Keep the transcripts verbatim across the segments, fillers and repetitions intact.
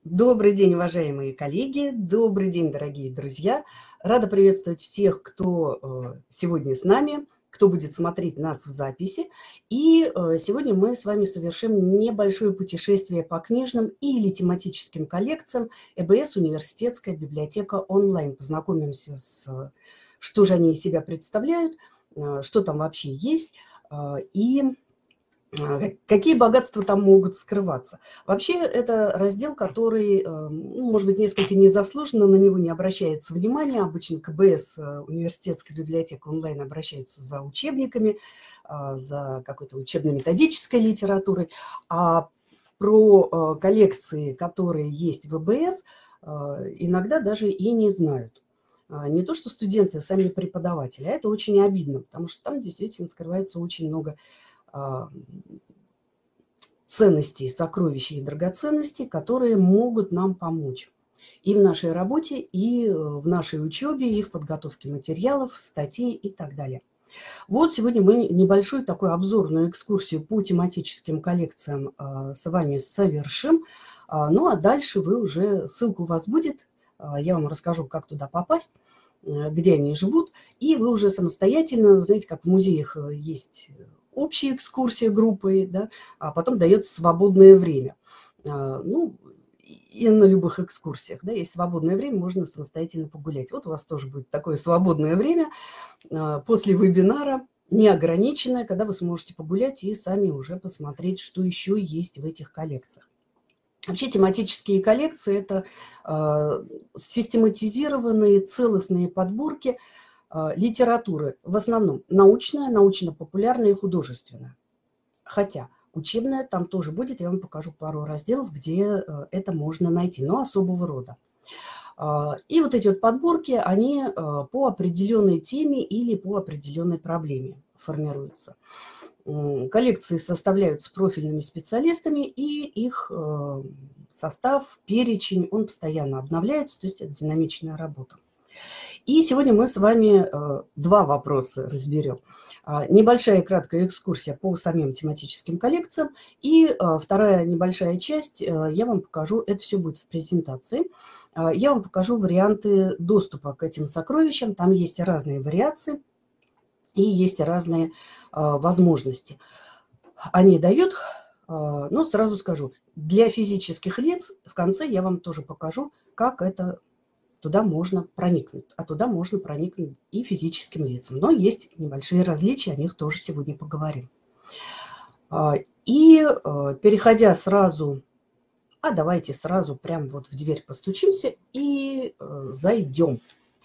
Добрый день, уважаемые коллеги, добрый день, дорогие друзья. Рада приветствовать всех, кто сегодня с нами, кто будет смотреть нас в записи. И сегодня мы с вами совершим небольшое путешествие по книжным или тематическим коллекциям ЭБС «Университетская библиотека онлайн». Познакомимся с, что же они из себя представляют, что там вообще есть и какие богатства там могут скрываться. Вообще, это раздел, который, ну, может быть, несколько незаслуженно, на него не обращается внимания. Обычно КБС, университетская библиотека онлайн, обращаются за учебниками, за какой-то учебно-методической литературой. А про коллекции, которые есть в ЭБС, иногда даже и не знают. Не то, что студенты, а сами преподаватели. А это очень обидно, потому что там действительно скрывается очень много ценностей, сокровищей и драгоценностей, которые могут нам помочь и в нашей работе, и в нашей учебе, и в подготовке материалов, статей и так далее. Вот сегодня мы небольшую такую обзорную экскурсию по тематическим коллекциям с вами совершим. Ну а дальше вы уже, ссылка у вас будет, я вам расскажу, как туда попасть, где они живут, и вы уже самостоятельно, знаете, как в музеях есть общая экскурсия группой, да, а потом дается свободное время. Ну, и на любых экскурсиях, да, есть свободное время, можно самостоятельно погулять. Вот у вас тоже будет такое свободное время после вебинара, неограниченное, когда вы сможете погулять и сами уже посмотреть, что еще есть в этих коллекциях. Вообще тематические коллекции – это э, систематизированные целостные подборки э, литературы, в основном научная, научно-популярная и художественная. Хотя учебная там тоже будет, я вам покажу пару разделов, где э, это можно найти, но особого рода. Э, и вот эти вот подборки, они э, по определенной теме или по определенной проблеме формируются. Коллекции составляются профильными специалистами, и их состав, перечень, он постоянно обновляется, то есть это динамичная работа. И сегодня мы с вами два вопроса разберем. Небольшая краткая экскурсия по самим тематическим коллекциям, и вторая небольшая часть, я вам покажу, это все будет в презентации, я вам покажу варианты доступа к этим сокровищам, там есть разные вариации, и есть разные а, возможности. Они дают, а, ну, сразу скажу, для физических лиц в конце я вам тоже покажу, как это туда можно проникнуть. А туда можно проникнуть и физическим лицам. Но есть небольшие различия, о них тоже сегодня поговорим. А, и а, переходя сразу, а давайте сразу прям вот в дверь постучимся и а, зайдем.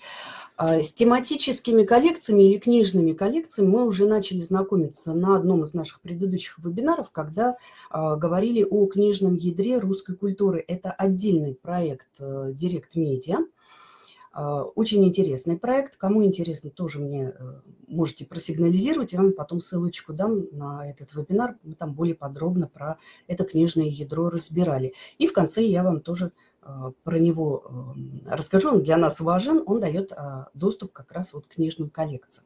С тематическими коллекциями или книжными коллекциями мы уже начали знакомиться на одном из наших предыдущих вебинаров, когда э, говорили о книжном ядре русской культуры. Это отдельный проект э, Direct Media. Э, очень интересный проект. Кому интересно, тоже мне э, можете просигнализировать. Я вам потом ссылочку дам на этот вебинар. Мы там более подробно про это книжное ядро разбирали. И в конце я вам тоже про него расскажу, он для нас важен, он дает доступ как раз вот к книжным коллекциям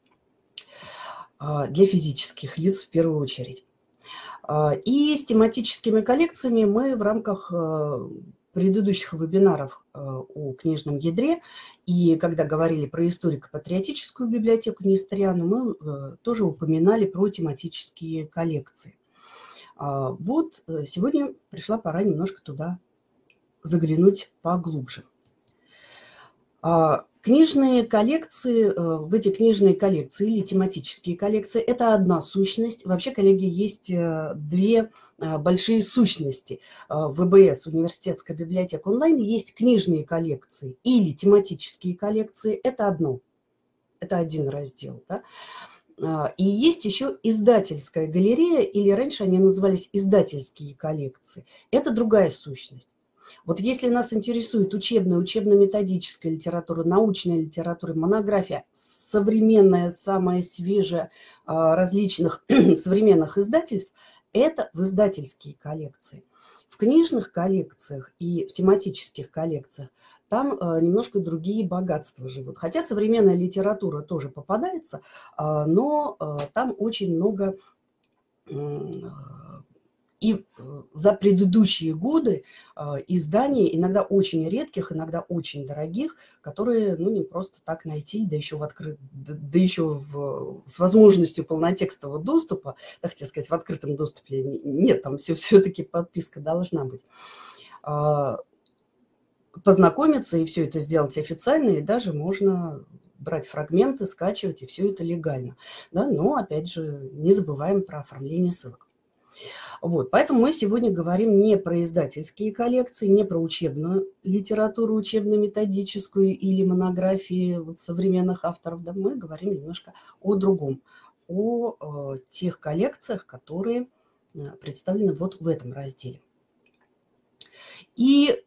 для физических лиц в первую очередь. И с тематическими коллекциями мы в рамках предыдущих вебинаров о книжном ядре, и когда говорили про историко-патриотическую библиотеку Несториану, мы тоже упоминали про тематические коллекции. Вот сегодня пришла пора немножко туда заглянуть поглубже. Книжные коллекции, в эти книжные коллекции или тематические коллекции – это одна сущность. Вообще, коллеги, есть две большие сущности. В ЭБС, университетская библиотека онлайн, есть книжные коллекции или тематические коллекции. Это одно, это один раздел. Да? И есть еще издательская галерея, или раньше они назывались издательские коллекции. Это другая сущность. Вот если нас интересует учебная, учебно-методическая литература, научная литература, монография, современная, самая свежая, различных современных издательств, это в издательские коллекции. В книжных коллекциях и в тематических коллекциях там немножко другие богатства живут. Хотя современная литература тоже попадается, но там очень много И за предыдущие годы издания, иногда очень редких, иногда очень дорогих, которые, ну, не просто так найти, да еще, в открыт... да еще в... с возможностью полнотекстового доступа, да, хотел сказать, в открытом доступе, нет, там все, все-таки подписка должна быть, познакомиться и все это сделать официально, и даже можно брать фрагменты, скачивать, и все это легально. Да? Но, опять же, не забываем про оформление ссылок. Вот, поэтому мы сегодня говорим не про издательские коллекции, не про учебную литературу, учебно-методическую или монографии вот современных авторов. Да, мы говорим немножко о другом, о, о тех коллекциях, которые представлены вот в этом разделе. И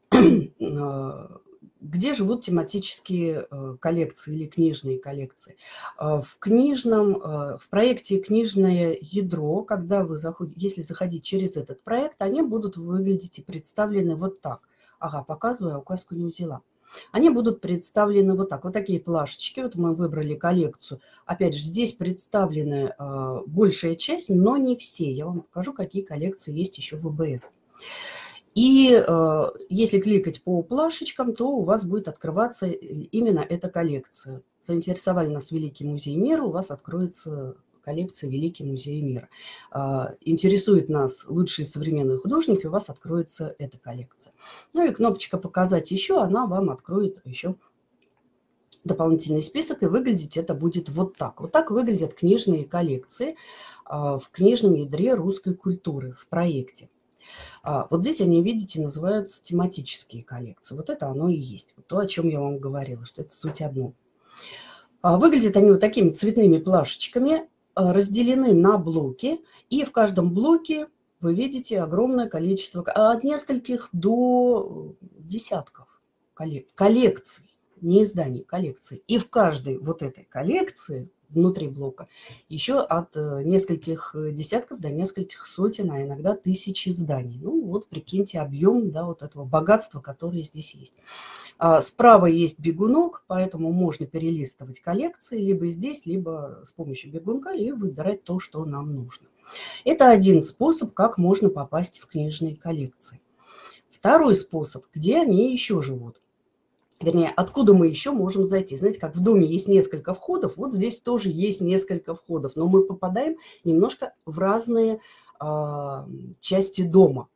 где живут тематические коллекции или книжные коллекции? В книжном, в проекте «Книжное ядро», когда вы заходите, если заходить через этот проект, они будут выглядеть и представлены вот так. Ага, показываю, а указку не взяла. Они будут представлены вот так. Вот такие плашечки. Вот мы выбрали коллекцию. Опять же, здесь представлены большая часть, но не все. Я вам покажу, какие коллекции есть еще в вэ бэ эс. И э, если кликать по плашечкам, то у вас будет открываться именно эта коллекция. Заинтересовали нас Великий музей мира, у вас откроется коллекция Великий музей мира. Э, интересует нас лучшие современные художники, у вас откроется эта коллекция. Ну и кнопочка «Показать еще», она вам откроет еще дополнительный список, и выглядеть это будет вот так. Вот так выглядят книжные коллекции э, в книжном ядре русской культуры в проекте. А, вот здесь они, видите, называются тематические коллекции. Вот это оно и есть. Вот то, о чем я вам говорила, что это суть одно. А, выглядят они вот такими цветными плашечками, а, разделены на блоки. И в каждом блоке вы видите огромное количество, от нескольких до десятков коллекций, не изданий, коллекций. И в каждой вот этой коллекции внутри блока еще от нескольких десятков до нескольких сотен, а иногда тысяч изданий. Ну вот прикиньте объем, да, вот этого богатства, которое здесь есть. А справа есть бегунок, поэтому можно перелистывать коллекции либо здесь, либо с помощью бегунка и выбирать то, что нам нужно. Это один способ, как можно попасть в книжные коллекции. Второй способ, где они еще живут. Вернее, откуда мы еще можем зайти. Знаете, как в доме есть несколько входов, вот здесь тоже есть несколько входов, но мы попадаем немножко в разные э, части дома.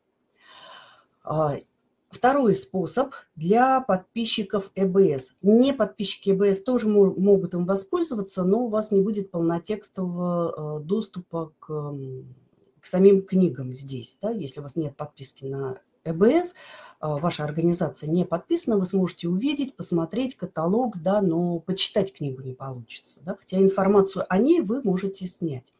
Э, второй способ для подписчиков э бэ эс. Не подписчики э бэ эс тоже могут им воспользоваться, но у вас не будет полнотекстового э, доступа к, к самим книгам здесь. Да? Если у вас нет подписки на э бэ эс, ваша организация не подписана, вы сможете увидеть, посмотреть каталог, да, но почитать книгу не получится. Да, хотя информацию о ней вы можете снять.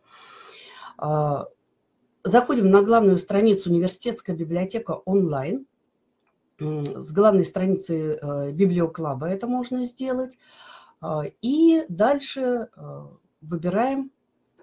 Заходим на главную страницу «Университетская библиотека онлайн». С главной страницы Библиоклаба это можно сделать. И дальше выбираем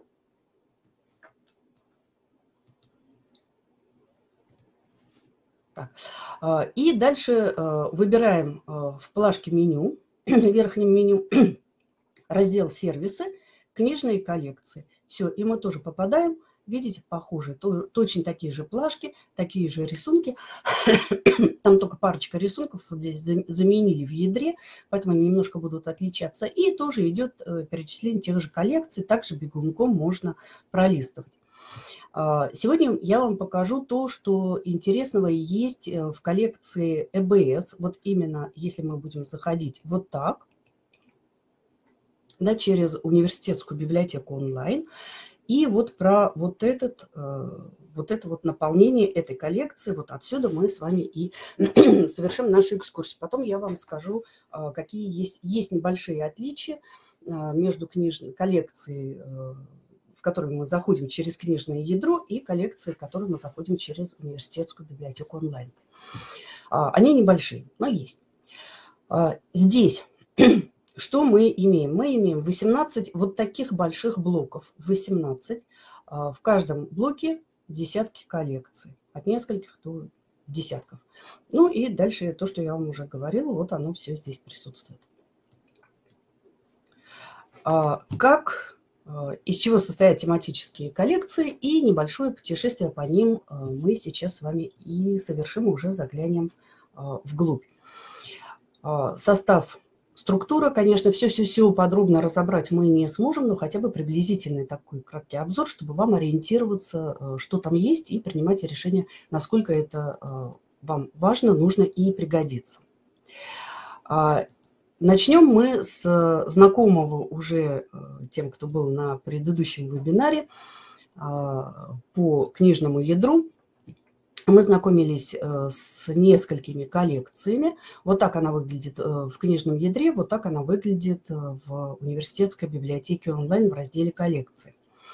Так. И дальше выбираем в плашке меню, в верхнем меню, раздел «Сервисы», «Книжные коллекции». Все, и мы тоже попадаем, видите, похожие, точно такие же плашки, такие же рисунки. Там только парочка рисунков вот здесь заменили в ядре, поэтому они немножко будут отличаться. И тоже идет перечисление тех же коллекций, также бегунком можно пролистывать. Сегодня я вам покажу то, что интересного есть в коллекции э бэ эс. Вот именно если мы будем заходить вот так, да, через университетскую библиотеку онлайн, и вот про вот, этот, вот это вот наполнение этой коллекции, вот отсюда мы с вами и совершим нашу экскурсию. Потом я вам скажу, какие есть, есть небольшие отличия между книжной коллекцией, в которую мы заходим через книжное ядро, и коллекции, в которые мы заходим через университетскую библиотеку онлайн. Они небольшие, но есть. Здесь что мы имеем? Мы имеем восемнадцать вот таких больших блоков. восемнадцать. В каждом блоке десятки коллекций. От нескольких до десятков. Ну и дальше то, что я вам уже говорила, вот оно все здесь присутствует. Как из чего состоят тематические коллекции, и небольшое путешествие по ним мы сейчас с вами и совершим, уже заглянем вглубь. Состав, структура, конечно, все-все-все подробно разобрать мы не сможем, но хотя бы приблизительный такой краткий обзор, чтобы вам ориентироваться, что там есть, и принимать решение, насколько это вам важно, нужно и пригодится. Начнем мы с знакомого уже тем, кто был на предыдущем вебинаре по книжному ядру. Мы знакомились с несколькими коллекциями. Вот так она выглядит в книжном ядре, вот так она выглядит в университетской библиотеке онлайн в разделе коллекции.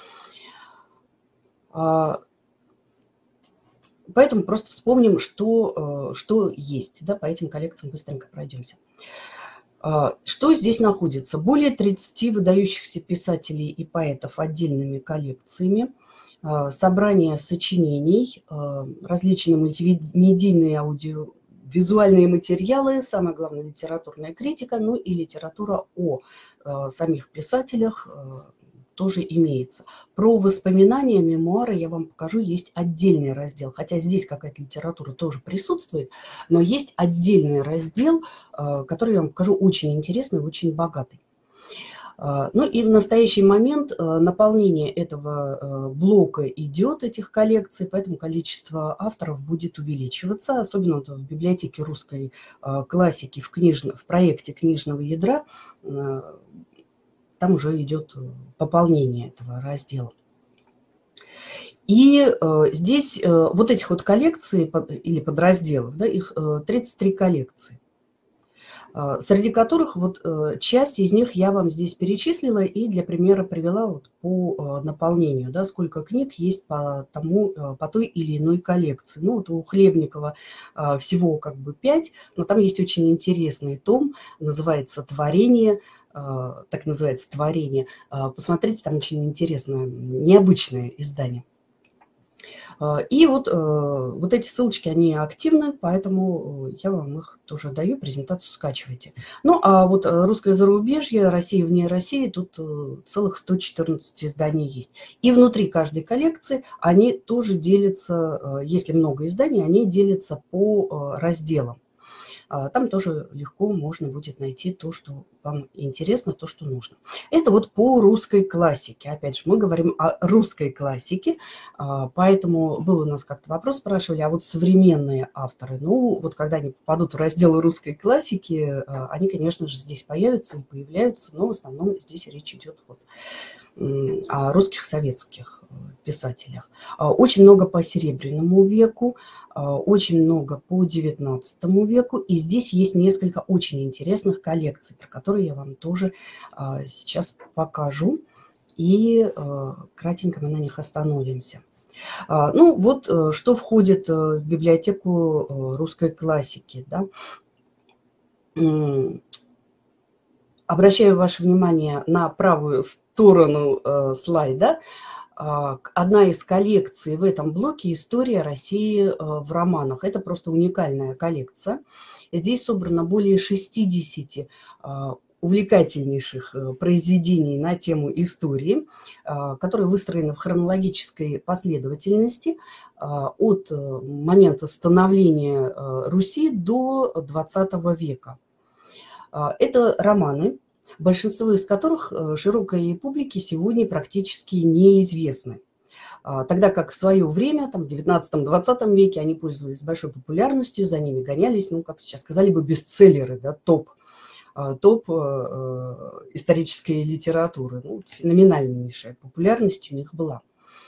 Поэтому просто вспомним, что, что есть. Да, по этим коллекциям быстренько пройдемся. Что здесь находится? Более тридцати выдающихся писателей и поэтов отдельными коллекциями, собрание сочинений, различные мультимедийные аудиовизуальные материалы, самое главное, литературная критика, ну и литература о самих писателях тоже имеется. Про воспоминания, мемуары я вам покажу, есть отдельный раздел, хотя здесь какая-то литература тоже присутствует, но есть отдельный раздел, который я вам покажу, очень интересный, очень богатый. Ну и в настоящий момент наполнение этого блока идет, этих коллекций, поэтому количество авторов будет увеличиваться, особенно в библиотеке русской классики, в, книжном, в проекте книжного ядра. Там уже идет пополнение этого раздела. И э, здесь э, вот этих вот коллекций под, или подразделов, да, их э, тридцать три коллекции, э, среди которых вот э, часть из них я вам здесь перечислила и для примера привела вот по э, наполнению, да, сколько книг есть по, тому, э, по той или иной коллекции. Ну вот у Хлебникова э, всего как бы пять, но там есть очень интересный том, называется «Творение», так называется «Творение». Посмотрите, там очень интересное, необычное издание. И вот, вот эти ссылочки, они активны, поэтому я вам их тоже даю, презентацию скачивайте. Ну, а вот «Русское зарубежье», «Россия вне России», тут целых сто четырнадцать изданий есть. И внутри каждой коллекции они тоже делятся, если много изданий, они делятся по разделам. Там тоже легко можно будет найти то, что вам интересно, то, что нужно. Это вот по русской классике. Опять же, мы говорим о русской классике, поэтому был у нас как-то вопрос, спрашивали, а вот современные авторы, ну, вот когда они попадут в раздел русской классики, они, конечно же, здесь появятся и появляются, но в основном здесь речь идет вот о русских советских писателях. Очень много по Серебряному веку, очень много по девятнадцатому веку, и здесь есть несколько очень интересных коллекций, про которые я вам тоже сейчас покажу, и кратенько мы на них остановимся. Ну вот, что входит в библиотеку русской классики, да? Обращаю ваше внимание на правую сторону э, слайда. Э, одна из коллекций в этом блоке «История России э, в романах». Это просто уникальная коллекция. Здесь собрано более шестидесяти э, увлекательнейших э, произведений на тему истории, э, которые выстроены в хронологической последовательности э, от э, момента становления э, Руси до двадцатого века. Это романы, большинство из которых широкой публике сегодня практически неизвестны. Тогда как в свое время, там, в девятнадцатом-двадцатом веке, они пользовались большой популярностью, за ними гонялись, ну, как сейчас сказали бы, бестселлеры, да, топ, топ исторической литературы. Ну, феноменальнейшая популярность у них была.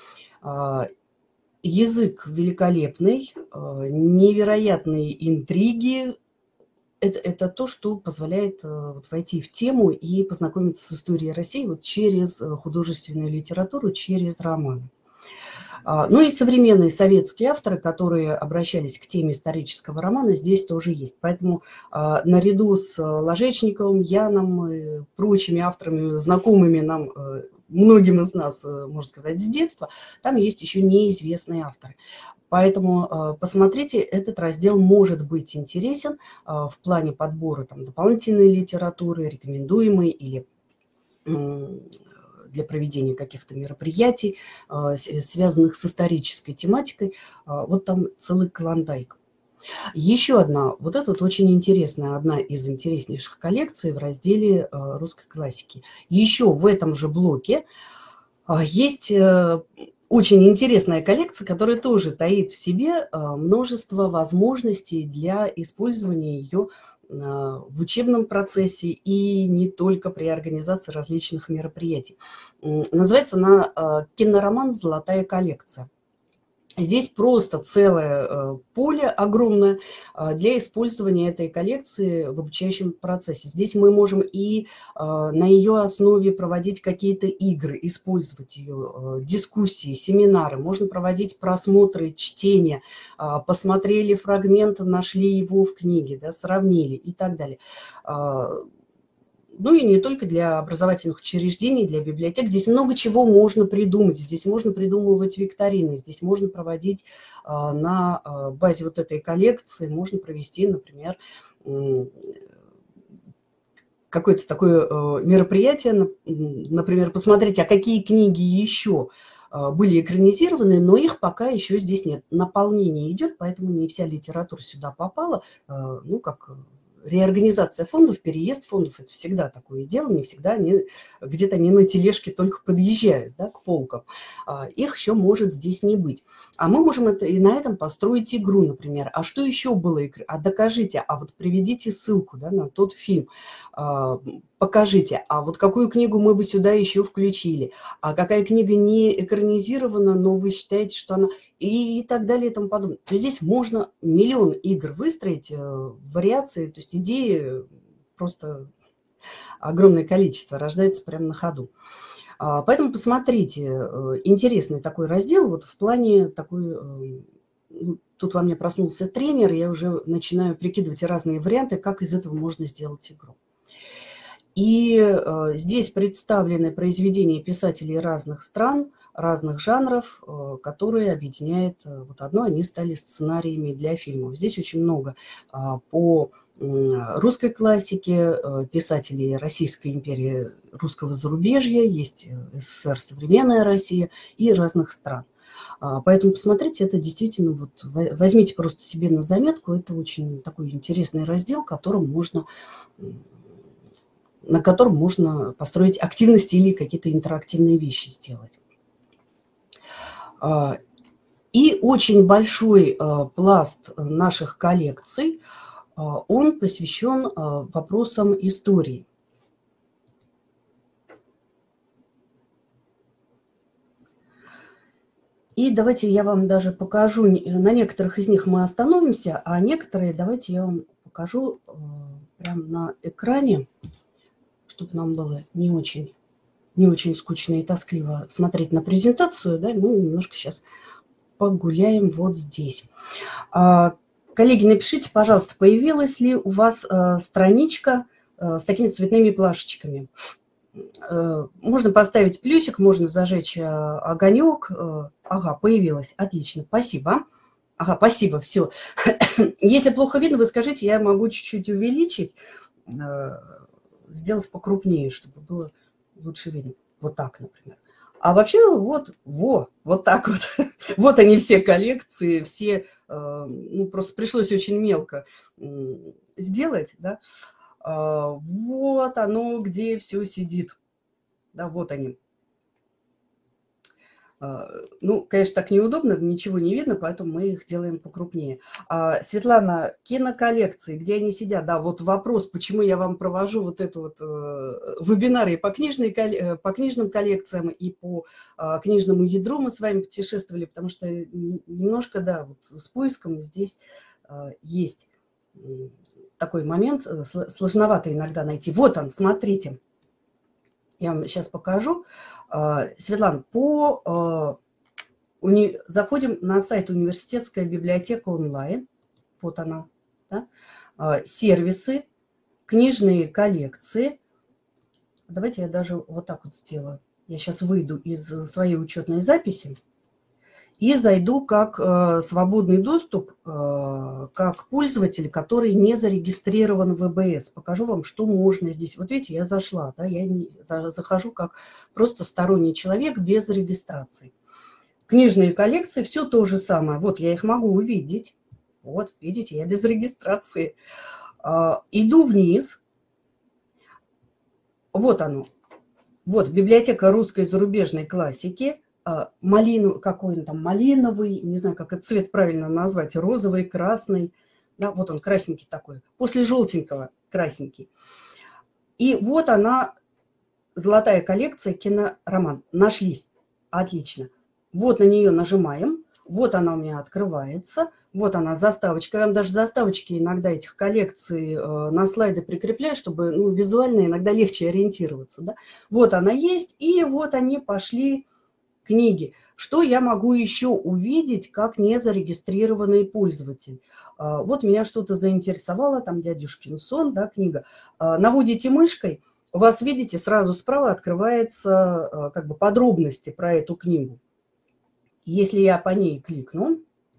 Язык великолепный, невероятные интриги. Это, это то, что позволяет вот, войти в тему и познакомиться с историей России вот, через художественную литературу, через романы. Ну и современные советские авторы, которые обращались к теме исторического романа, здесь тоже есть. Поэтому наряду с Ложечниковым, Яном и прочими авторами, знакомыми нам, многим из нас, можно сказать, с детства, там есть еще неизвестные авторы. Поэтому посмотрите, этот раздел может быть интересен в плане подбора там, дополнительной литературы, рекомендуемой или для проведения каких-то мероприятий, связанных с исторической тематикой. Вот там целый клондайк. Еще одна, вот это вот очень интересная, одна из интереснейших коллекций в разделе русской классики. Еще в этом же блоке есть очень интересная коллекция, которая тоже таит в себе множество возможностей для использования ее в учебном процессе и не только при организации различных мероприятий. Называется она «Кинороман. Золотая коллекция». Здесь просто целое поле огромное для использования этой коллекции в обучающем процессе. Здесь мы можем и на ее основе проводить какие-то игры, использовать ее, дискуссии, семинары. Можно проводить просмотры, чтения. Посмотрели фрагмент, нашли его в книге, да, сравнили и так далее. Ну и не только для образовательных учреждений, для библиотек. Здесь много чего можно придумать. Здесь можно придумывать викторины, здесь можно проводить на базе вот этой коллекции, можно провести, например, какое-то такое мероприятие, например, посмотреть, а какие книги еще были экранизированы, но их пока еще здесь нет. Наполнение идет, поэтому не вся литература сюда попала, ну, как... Реорганизация фондов, переезд фондов – это всегда такое дело, не всегда они где-то не на тележке только подъезжают, да, к полкам. Их еще может здесь не быть. А мы можем это, и на этом построить игру, например. А что еще было? А докажите, а вот приведите ссылку, да, на тот фильм, покажите, а вот какую книгу мы бы сюда еще включили, а какая книга не экранизирована, но вы считаете, что она... И, и так далее и тому подобное. То есть здесь можно миллион игр выстроить, вариации, то есть идеи просто огромное количество рождается прямо на ходу. Поэтому посмотрите, интересный такой раздел, вот в плане такой... Тут во мне проснулся тренер, я уже начинаю прикидывать разные варианты, как из этого можно сделать игру. И э, здесь представлены произведения писателей разных стран, разных жанров, э, которые объединяет э, вот одно, они стали сценариями для фильмов. Здесь очень много э, по э, русской классике, э, писателей Российской империи, русского зарубежья, есть СССР, современная Россия и разных стран. Поэтому посмотрите, это действительно, вот, возьмите просто себе на заметку, это очень такой интересный раздел, которым можно... на котором можно построить активности или какие-то интерактивные вещи сделать. И очень большой пласт наших коллекций, он посвящен вопросам истории. И давайте я вам даже покажу, на некоторых из них мы остановимся, а некоторые давайте я вам покажу прямо на экране, чтобы нам было не очень, не очень скучно и тоскливо смотреть на презентацию, да, мы немножко сейчас погуляем вот здесь. Коллеги, напишите, пожалуйста, появилась ли у вас страничка с такими цветными плашечками. Можно поставить плюсик, можно зажечь огонек. Ага, появилась. Отлично, спасибо. Ага, спасибо, все. Если плохо видно, вы скажите, я могу чуть-чуть увеличить, сделать покрупнее, чтобы было лучше видно. Вот так, например. А вообще вот, во, вот так вот. Вот они все коллекции, все, ну, просто пришлось очень мелко сделать, да. Вот оно, где все сидит. Да, вот они. Ну, конечно, так неудобно, ничего не видно, поэтому мы их делаем покрупнее. Светлана, киноколлекции, где они сидят? Да, вот вопрос, почему я вам провожу вот это вот вебинары и по, книжной, по книжным коллекциям, и по книжному ядру мы с вами путешествовали, потому что немножко, да, вот с поиском здесь есть такой момент, сложновато иногда найти. Вот он, смотрите. Я вам сейчас покажу. Светлана, по, уни... заходим на сайт «Университетская библиотека онлайн». Вот она. Да? Сервисы, книжные коллекции. Давайте я даже вот так вот сделаю. Я сейчас выйду из своей учетной записи и зайду как э, свободный доступ, э, как пользователь, который не зарегистрирован в вэ бэ эс. Покажу вам, что можно здесь. Вот видите, я зашла, да, я не, за, захожу как просто сторонний человек без регистрации. Книжные коллекции, все то же самое. Вот я их могу увидеть. Вот, видите, я без регистрации. Э, иду вниз. Вот оно. Вот библиотека русской и зарубежной классики. Малину, какой он там, малиновый, не знаю, как этот цвет правильно назвать, розовый, красный. Да, вот он, красненький такой. После желтенького красненький. И вот она, золотая коллекция, кинороман. Нашлись. Отлично. Вот на нее нажимаем. Вот она у меня открывается. Вот она, заставочка. Я вам даже заставочки иногда этих коллекций э, на слайды прикрепляю, чтобы ну, визуально иногда легче ориентироваться. Да? Вот она есть. И вот они пошли... книги. Что я могу еще увидеть, как незарегистрированный пользователь? Вот меня что-то заинтересовало, там «Дядюшкин сон», да, книга. Наводите мышкой, у вас, видите, сразу справа открывается как бы подробности про эту книгу. Если я по ней кликну,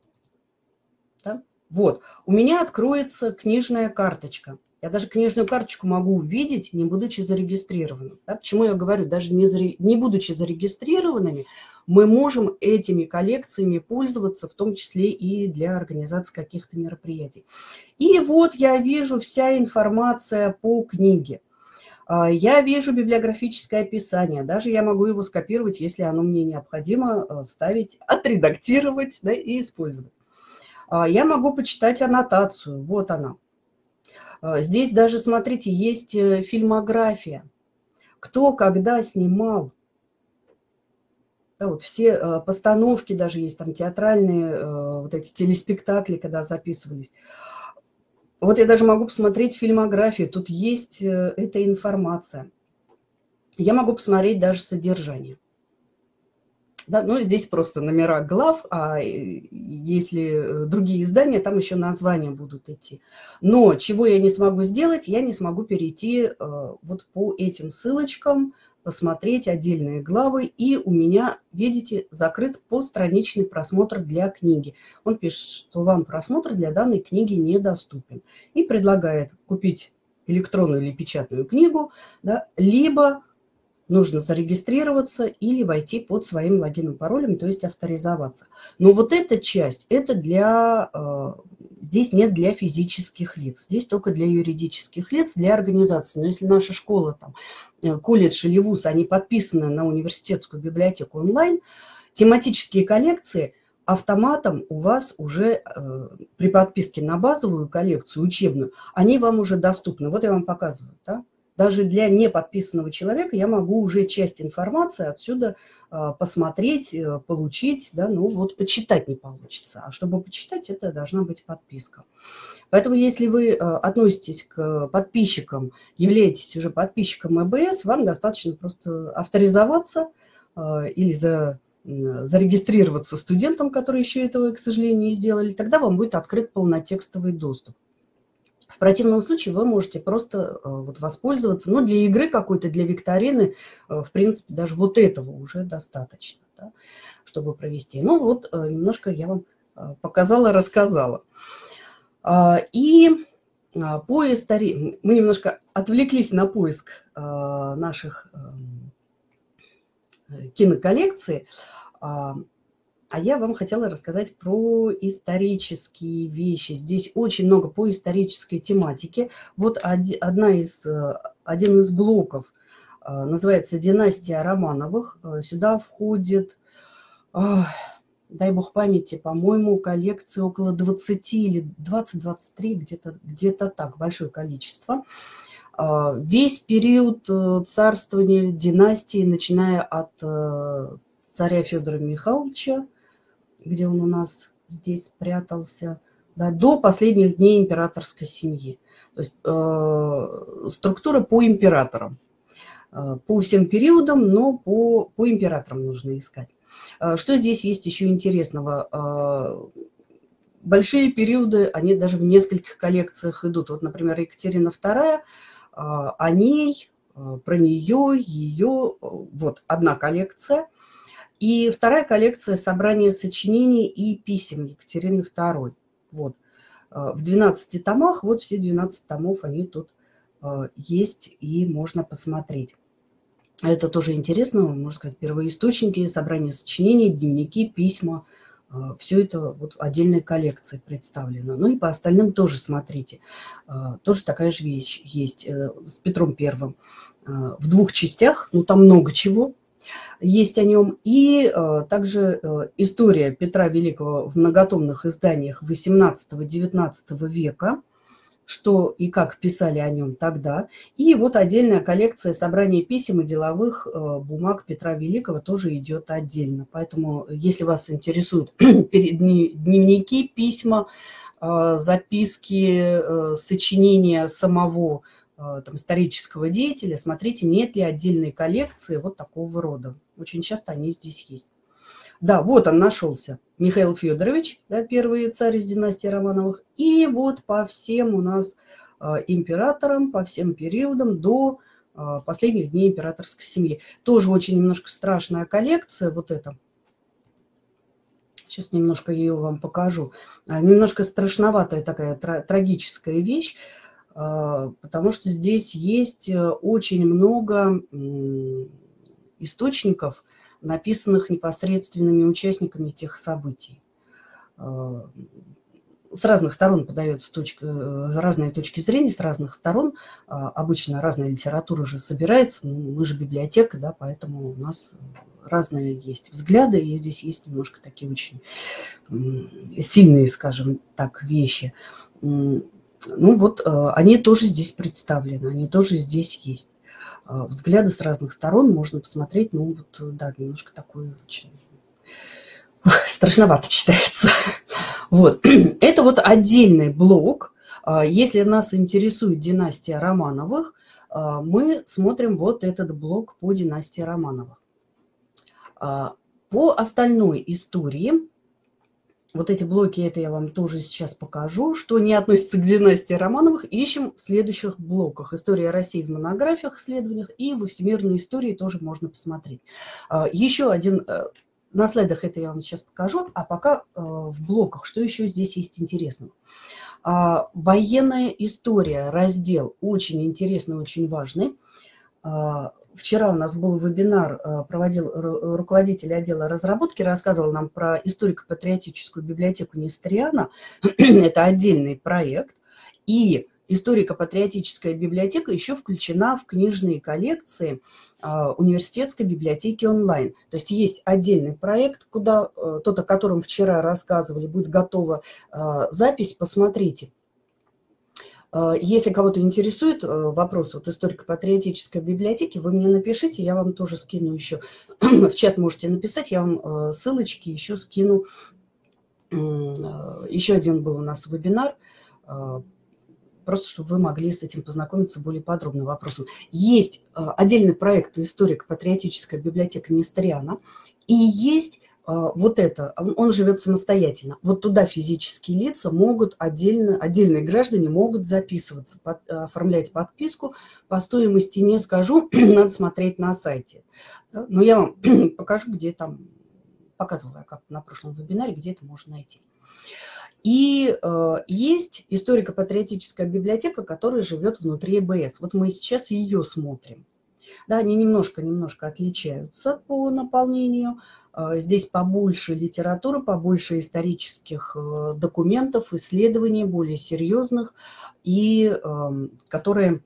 да, вот, у меня откроется книжная карточка. Я даже книжную карточку могу увидеть, не будучи зарегистрированным. Да? Почему я говорю, даже не, заре... не будучи зарегистрированными, мы можем этими коллекциями пользоваться, в том числе и для организации каких-то мероприятий. И вот я вижу вся информация по книге. Я вижу библиографическое описание. Даже я могу его скопировать, если оно мне необходимо, вставить, отредактировать, да, и использовать. Я могу почитать аннотацию. Вот она. Здесь даже, смотрите, есть фильмография. Кто когда снимал. Да, вот все постановки даже есть, там театральные, вот эти телеспектакли, когда записывались. Вот я даже могу посмотреть фильмографию. Тут есть эта информация. Я могу посмотреть даже содержание. Да, ну, здесь просто номера глав, а если другие издания, там еще названия будут идти. Но чего я не смогу сделать, я не смогу перейти вот по этим ссылочкам, посмотреть отдельные главы, и у меня, видите, закрыт постстраничный просмотр для книги. Он пишет, что вам просмотр для данной книги недоступен, и предлагает купить электронную или печатную книгу, да, либо нужно зарегистрироваться или войти под своим логином, паролем, то есть авторизоваться. Но вот эта часть, это для, здесь нет для физических лиц, здесь только для юридических лиц, для организаций. Но если наша школа, там, колледж или вуз, они подписаны на университетскую библиотеку онлайн, тематические коллекции автоматом у вас уже при подписке на базовую коллекцию учебную, они вам уже доступны. Вот я вам показываю, да? Даже для неподписанного человека я могу уже часть информации отсюда э, посмотреть, э, получить, да, ну вот почитать не получится. А чтобы почитать, это должна быть подписка. Поэтому если вы э, относитесь к подписчикам, являетесь уже подписчиком э бэ эс, вам достаточно просто авторизоваться э, или за, э, зарегистрироваться студентом, которые еще этого, к сожалению, не сделали. Тогда вам будет открыт полнотекстовый доступ. В противном случае вы можете просто вот воспользоваться, ну, для игры какой-то, для викторины, в принципе, даже вот этого уже достаточно, да, чтобы провести. Ну, вот немножко я вам показала, рассказала. И по истории, мы немножко отвлеклись на поиск наших киноколлекций. А я вам хотела рассказать про исторические вещи. Здесь очень много по исторической тематике. Вот одна из, один из блоков называется «Династия Романовых». Сюда входит, дай бог памяти, по-моему, коллекции около двадцати или двадцать-двадцать три, где-то где-то так, большое количество. Весь период царствования династии, начиная от царя Федора Михайловича, где он у нас здесь спрятался, да, до последних дней императорской семьи. То есть э, структура по императорам. Э, по всем периодам, но по, по императорам нужно искать. Э, что здесь есть еще интересного? Э, большие периоды, они даже в нескольких коллекциях идут. Вот, например, Екатерина вторая, э, о ней, э, про нее, ее, вот одна коллекция. И вторая коллекция – собрание сочинений и писем Екатерины второй. Вот. В двенадцати томах, вот все двенадцать томов, они тут есть и можно посмотреть. Это тоже интересно, можно сказать, первоисточники, собрание сочинений, дневники, письма. Все это вот в отдельной коллекции представлено. Ну и по остальным тоже смотрите. Тоже такая же вещь есть с Петром Первым. В двух частях, ну там много чего есть о нем. И также история Петра Великого в многотомных изданиях восемнадцатого-девятнадцатого века, что и как писали о нем тогда. И вот отдельная коллекция собрания писем и деловых бумаг Петра Великого тоже идет отдельно. Поэтому, если вас интересуют дневники, письма, записки, сочинения самого там, исторического деятеля, смотрите, нет ли отдельной коллекции вот такого рода. Очень часто они здесь есть. Да, вот он нашелся. Михаил Федорович, да, первый царь из династии Романовых. И вот по всем у нас э, императорам, по всем периодам до э, последних дней императорской семьи. Тоже очень немножко страшная коллекция, вот эта. Сейчас немножко ее вам покажу. А, немножко страшноватая такая тра трагическая вещь, э, потому что здесь есть очень много э, источников, написанных непосредственными участниками тех событий. С разных сторон подаются точки, разные точки зрения, с разных сторон. Обычно разная литература же собирается, мы же библиотека, да, поэтому у нас разные есть взгляды, и здесь есть немножко такие очень сильные, скажем так, вещи. Ну вот, они тоже здесь представлены, они тоже здесь есть. Взгляды с разных сторон можно посмотреть, ну вот, да, немножко такой очень страшновато читается. Вот. Это вот отдельный блок. Если нас интересует династия Романовых, мы смотрим вот этот блок по династии Романовых. По остальной истории, вот эти блоки, это я вам тоже сейчас покажу, что не относится к династии Романовых, ищем в следующих блоках. История России в монографиях, исследованиях и во всемирной истории тоже можно посмотреть. Еще один, на слайдах это я вам сейчас покажу, а пока в блоках, что еще здесь есть интересного. Военная история, раздел очень интересный, очень важный. Вчера у нас был вебинар, проводил руководитель отдела разработки, рассказывал нам про историко-патриотическую библиотеку Несториана. Это отдельный проект. И историко-патриотическая библиотека еще включена в книжные коллекции университетской библиотеки онлайн. То есть есть отдельный проект, куда тот, о котором вчера рассказывали, будет готова запись, посмотрите. Если кого-то интересует вопрос вот историко-патриотической библиотеки, вы мне напишите, я вам тоже скину еще, в чат можете написать, я вам ссылочки еще скину. Еще один был у нас вебинар, просто чтобы вы могли с этим познакомиться более подробно вопросом. Есть отдельный проект историко-патриотическая библиотека Несториана, и есть вот это, он живет самостоятельно. Вот туда физические лица могут, отдельно, отдельные граждане могут записываться, под, оформлять подписку. По стоимости не скажу, надо смотреть на сайте. Но я вам покажу, где там, показывала я как на прошлом вебинаре, где это можно найти. И э, есть историко-патриотическая библиотека, которая живет внутри ЭБС. Вот мы сейчас ее смотрим. Да, они немножко-немножко отличаются по наполнению. Здесь побольше литературы, побольше исторических документов, исследований, более серьезных, и которые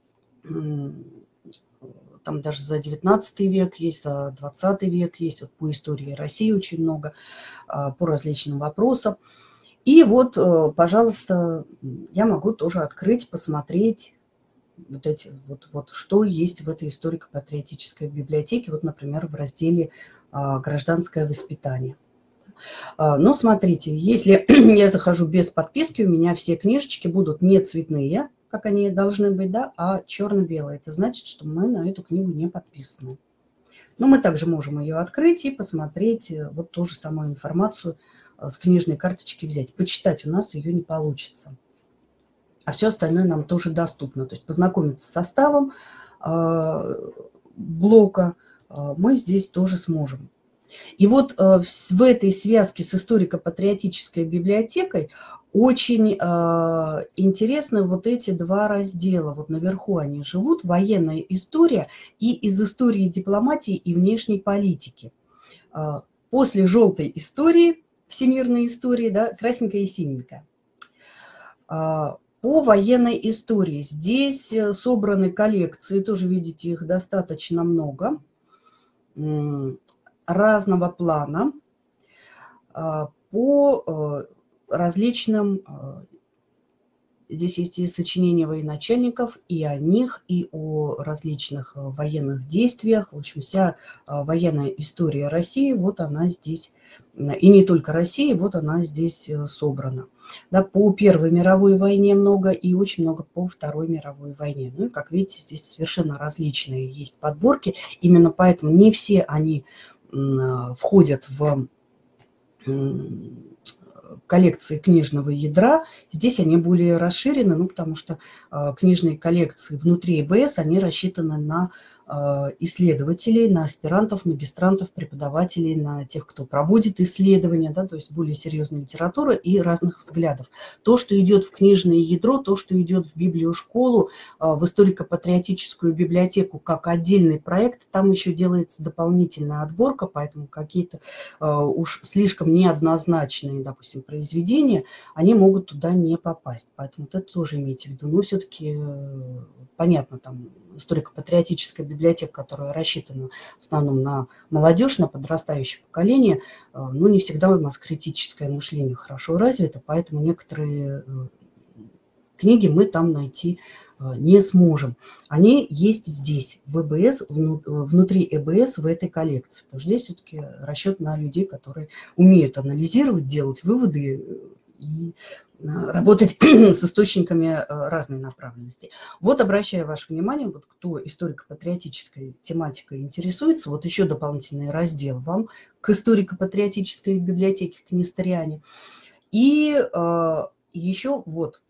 там даже за девятнадцатый век есть, за двадцатый век есть, вот по истории России очень много, по различным вопросам. И вот, пожалуйста, я могу тоже открыть, посмотреть, вот эти, вот, вот, что есть в этой историко-патриотической библиотеке, вот, например, в разделе а, «Гражданское воспитание». А, но смотрите, если я захожу без подписки, у меня все книжечки будут не цветные, как они должны быть, да, а черно-белые. Это значит, что мы на эту книгу не подписаны. Но мы также можем ее открыть и посмотреть вот ту же самую информацию с книжной карточки взять. Почитать у нас ее не получится. А все остальное нам тоже доступно. То есть познакомиться с составом э, блока э, мы здесь тоже сможем. И вот э, в, в этой связке с историко-патриотической библиотекой очень э, интересны вот эти два раздела. Вот наверху они живут: военная история и из истории дипломатии и внешней политики. Э, после желтой истории, всемирной истории, да, красненькая и синенькая. Э, по военной истории здесь собраны коллекции, тоже видите, их достаточно много, разного плана, по различным. Здесь есть и сочинения военачальников, и о них, и о различных военных действиях. В общем, вся военная история России, вот она здесь, и не только России, вот она здесь собрана. Да, по Первой мировой войне много, и очень много по Второй мировой войне. Ну и, как видите, здесь совершенно различные есть подборки. Именно поэтому не все они входят в коллекции книжного ядра. Здесь они более расширены, ну, потому что э, книжные коллекции внутри ЭБС, они рассчитаны на э, исследователей, на аспирантов, магистрантов, преподавателей, на тех, кто проводит исследования, да, то есть более серьезная литература и разных взглядов. То, что идет в книжное ядро, то, что идет в библиошколу, э, в историко-патриотическую библиотеку как отдельный проект, там еще делается дополнительная отборка, поэтому какие-то э, уж слишком неоднозначные, допустим, произведения, они могут туда не попасть. Поэтому вот это тоже имейте в виду. Но все-таки, понятно, там историко-патриотическая библиотека, которая рассчитана в основном на молодежь, на подрастающее поколение, но не всегда у нас критическое мышление хорошо развито, поэтому некоторые книги мы там найти не сможем. Они есть здесь, в ЭБС, внутри ЭБС, в этой коллекции. Потому что здесь все-таки расчет на людей, которые умеют анализировать, делать выводы и работать с источниками разной направленности. Вот обращаю ваше внимание, вот кто историко-патриотической тематикой интересуется, вот еще дополнительный раздел вам к историко-патриотической библиотеке к Несториане. И э, еще вот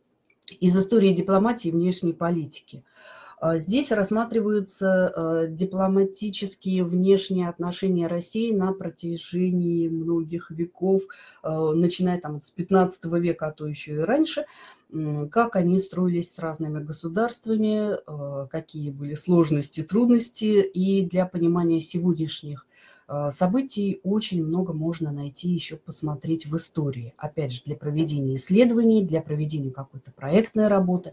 из истории дипломатии и внешней политики. Здесь рассматриваются дипломатические внешние отношения России на протяжении многих веков, начиная там с пятнадцатого века, а то еще и раньше, как они строились с разными государствами, какие были сложности, трудности. И для понимания сегодняшних событий очень много можно найти, еще посмотреть в истории. Опять же, для проведения исследований, для проведения какой-то проектной работы,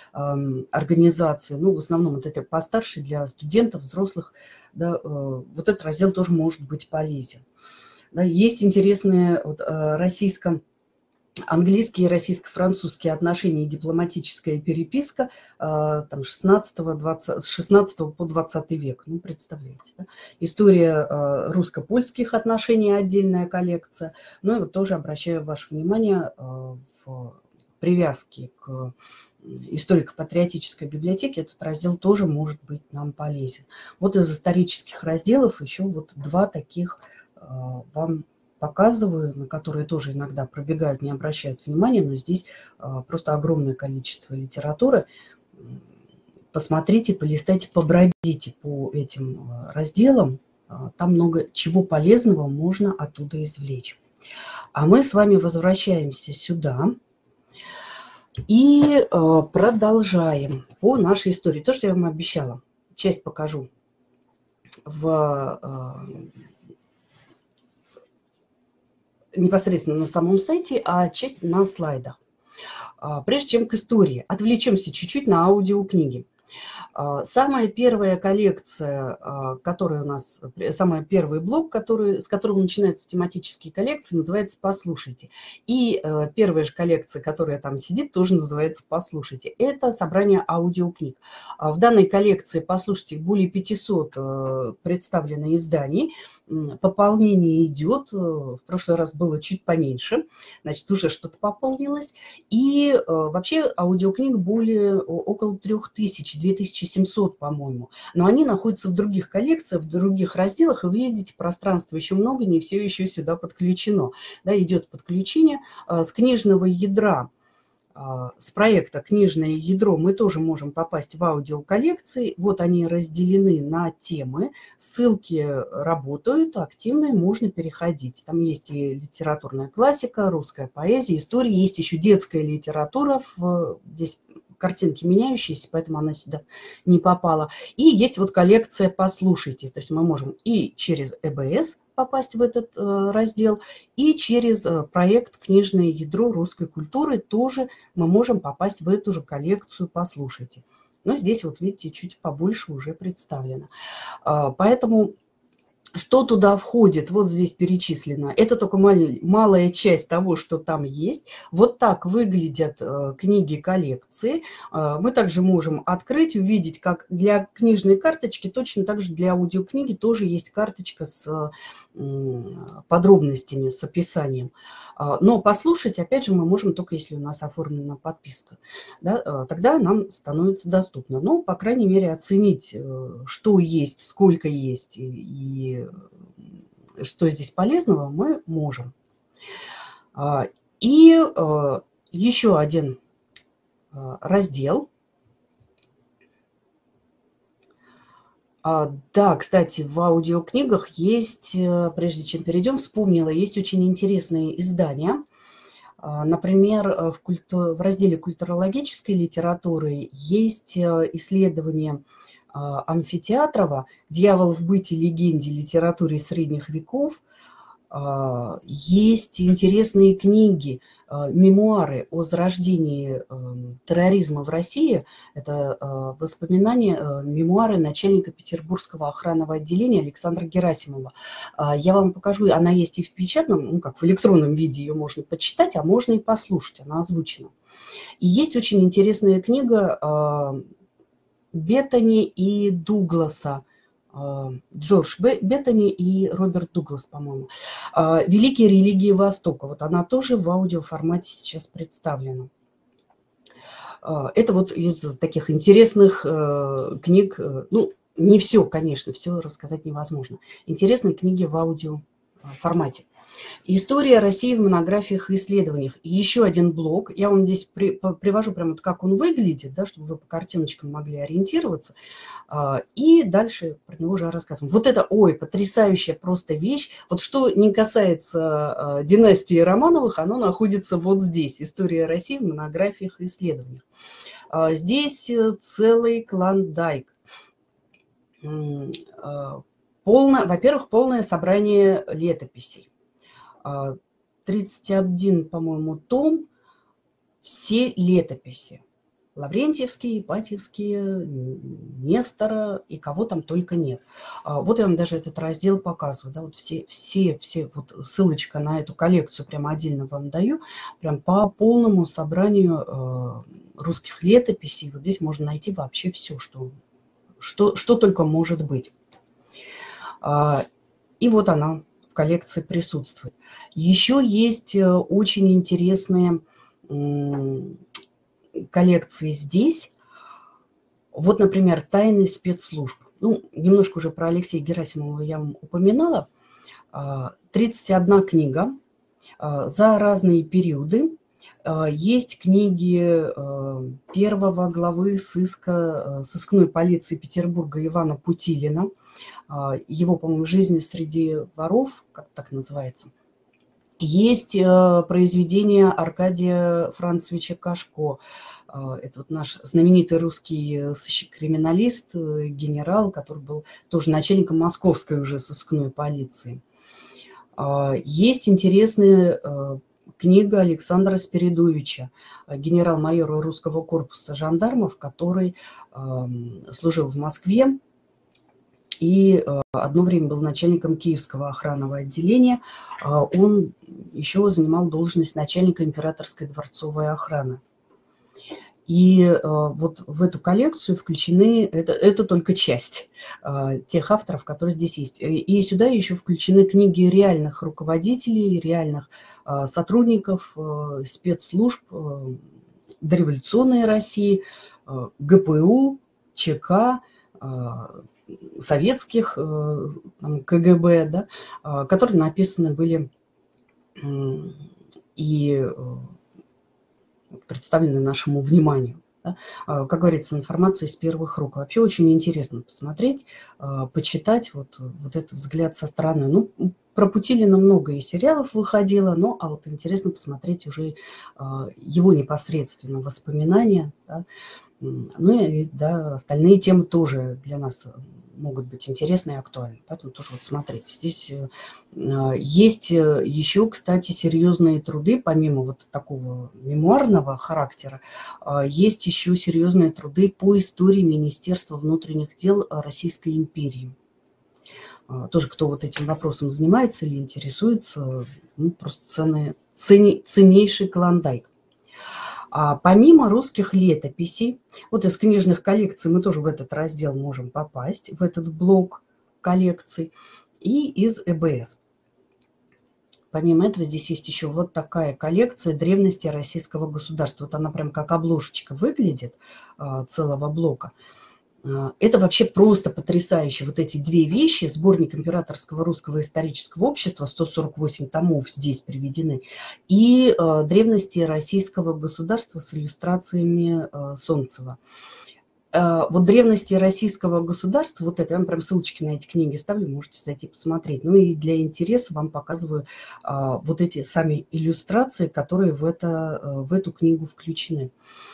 организации. Ну, в основном вот это постарше для студентов, взрослых. Да, вот этот раздел тоже может быть полезен. Да, есть интересные вот, российско- английские и российско-французские отношения и дипломатическая переписка там, шестнадцатого, двадцатого, с шестнадцатого по двадцатый век. Ну, представляете. Да? История русско-польских отношений, отдельная коллекция. Ну и вот тоже обращаю ваше внимание в привязке к историко-патриотической библиотеке. Этот раздел тоже может быть нам полезен. Вот из исторических разделов еще вот два таких вам показываю, на которые тоже иногда пробегают, не обращают внимания, но здесь просто огромное количество литературы. Посмотрите, полистайте, побродите по этим разделам. Там много чего полезного можно оттуда извлечь. А мы с вами возвращаемся сюда и продолжаем по нашей истории. То, что я вам обещала. Часть покажу в... непосредственно на самом сайте, а часть на слайдах. Прежде чем к истории, отвлечемся чуть-чуть на аудиокниги. Самая первая коллекция, которая у нас, самый первый блок, который, с которого начинаются тематические коллекции, называется «Послушайте». И первая же коллекция, которая там сидит, тоже называется «Послушайте». Это собрание аудиокниг. В данной коллекции, послушайте, более пятисот представлено изданий. Пополнение идет. В прошлый раз было чуть поменьше, значит, уже что-то пополнилось. И вообще аудиокниг более около трех тысяч, две тысячи семьсот, по-моему. Но они находятся в других коллекциях, в других разделах. И вы видите, пространства еще много, не все еще сюда подключено. Да, идет подключение с книжного ядра. С проекта «Книжное ядро» мы тоже можем попасть в аудиоколлекции. Вот они разделены на темы. Ссылки работают, активные, можно переходить. Там есть и литературная классика, русская поэзия, история. Есть еще детская литература. Здесь картинки меняющиеся, поэтому она сюда не попала. И есть вот коллекция «Послушайте». То есть мы можем и через э бэ эс попасть в этот э, раздел, и через э, проект «Книжное ядро русской культуры» тоже мы можем попасть в эту же коллекцию «Послушайте». Но здесь, вот видите, чуть побольше уже представлено. Э, поэтому что туда входит, вот здесь перечислено. Это только маль, малая часть того, что там есть. Вот так выглядят э, книги коллекции. Э, мы также можем открыть, увидеть, как для книжной карточки, точно так же для аудиокниги тоже есть карточка с э, подробностями, с описанием. Э, но послушать, опять же, мы можем только если у нас оформлена подписка. Да, э, тогда нам становится доступно. Но, по крайней мере, оценить, э, что есть, сколько есть и что здесь полезного, мы можем. И еще один раздел. Да, кстати, в аудиокнигах есть, прежде чем перейдем, вспомнила, есть очень интересные издания. Например, в, культу... в разделе культурологической литературы есть исследование Амфитеатрова «Дьявол в быте, легенде, литературе средних веков». Есть интересные книги, мемуары о зарождении терроризма в России. Это воспоминания, мемуары начальника Петербургского охранного отделения Александра Герасимова. Я вам покажу, она есть и в печатном, ну как в электронном виде, ее можно почитать, а можно и послушать, она озвучена. И есть очень интересная книга Беттани и Дугласа, Джордж Беттани и Роберт Дуглас, по-моему. «Великие религии Востока». Вот она тоже в аудиоформате сейчас представлена. Это вот из таких интересных книг, ну, не все, конечно, все рассказать невозможно. Интересные книги в аудиоформате. История России в монографиях и исследованиях. И еще один блок. Я вам здесь при, привожу прямо вот как он выглядит, да, чтобы вы по картиночкам могли ориентироваться. И дальше про него уже рассказываем. Вот это, ой, потрясающая просто вещь. Вот что не касается династии Романовых, оно находится вот здесь. История России в монографиях и исследованиях. Здесь целый клондайк. Полное, во-первых, полное собрание летописей. тридцать один, по-моему, том, все летописи. Лаврентьевские, Ипатьевские, Нестора и кого там только нет. Вот я вам даже этот раздел показываю. Да, вот все, все, все, вот ссылочка на эту коллекцию прямо отдельно вам даю. Прям по полному собранию русских летописей. Вот здесь можно найти вообще все, что, что, что только может быть. И вот она в коллекции присутствует. Еще есть очень интересные коллекции здесь. Вот, например, «Тайны спецслужб». Ну, немножко уже про Алексея Герасимова я вам упоминала. тридцать одна книга за разные периоды. Есть книги первого главы сыска, сыскной полиции Петербурга Ивана Путилина. Его, по-моему, «Жизнь среди воров», как так называется. Есть произведение Аркадия Францевича Кашко. Это вот наш знаменитый русский сыщик-криминалист, генерал, который был тоже начальником московской уже сыскной полиции. Есть интересная книга Александра Спиридовича, генерал-майора русского корпуса жандармов, который служил в Москве и одно время был начальником Киевского охранного отделения. Он еще занимал должность начальника императорской дворцовой охраны. И вот в эту коллекцию включены, это, это только часть тех авторов, которые здесь есть. И сюда еще включены книги реальных руководителей, реальных сотрудников спецслужб дореволюционной России, гэ пэ у, че ка, советских, там, ка гэ бэ, да, которые написаны были и представлены нашему вниманию. Да? Как говорится, информация из первых рук. Вообще очень интересно посмотреть, почитать вот, вот этот взгляд со стороны. Ну, про Путилина много и сериалов выходило, но а вот интересно посмотреть уже его непосредственно воспоминания. Да? Ну и да, остальные темы тоже для нас могут быть интересны и актуальны. Поэтому тоже вот смотрите. Здесь есть еще, кстати, серьезные труды, помимо вот такого мемуарного характера, есть еще серьезные труды по истории Министерства внутренних дел Российской империи. Тоже кто вот этим вопросом занимается или интересуется, ну, просто ценный, ценни, ценнейший клондайк. А помимо русских летописей, вот из книжных коллекций мы тоже в этот раздел можем попасть, в этот блок коллекций, и из э бэ эс. Помимо этого здесь есть еще вот такая коллекция древности российского государства. Вот она прям как обложечка выглядит целого блока. Это вообще просто потрясающе. Вот эти две вещи, сборник Императорского русского исторического общества, сто сорок восемь томов здесь приведены, и э, древности российского государства с иллюстрациями э, Солнцева. Э, вот древности российского государства, вот это, я вам прям ссылочки на эти книги ставлю, можете зайти посмотреть. Ну и для интереса вам показываю э, вот эти сами иллюстрации, которые в, это, э, в эту книгу включены.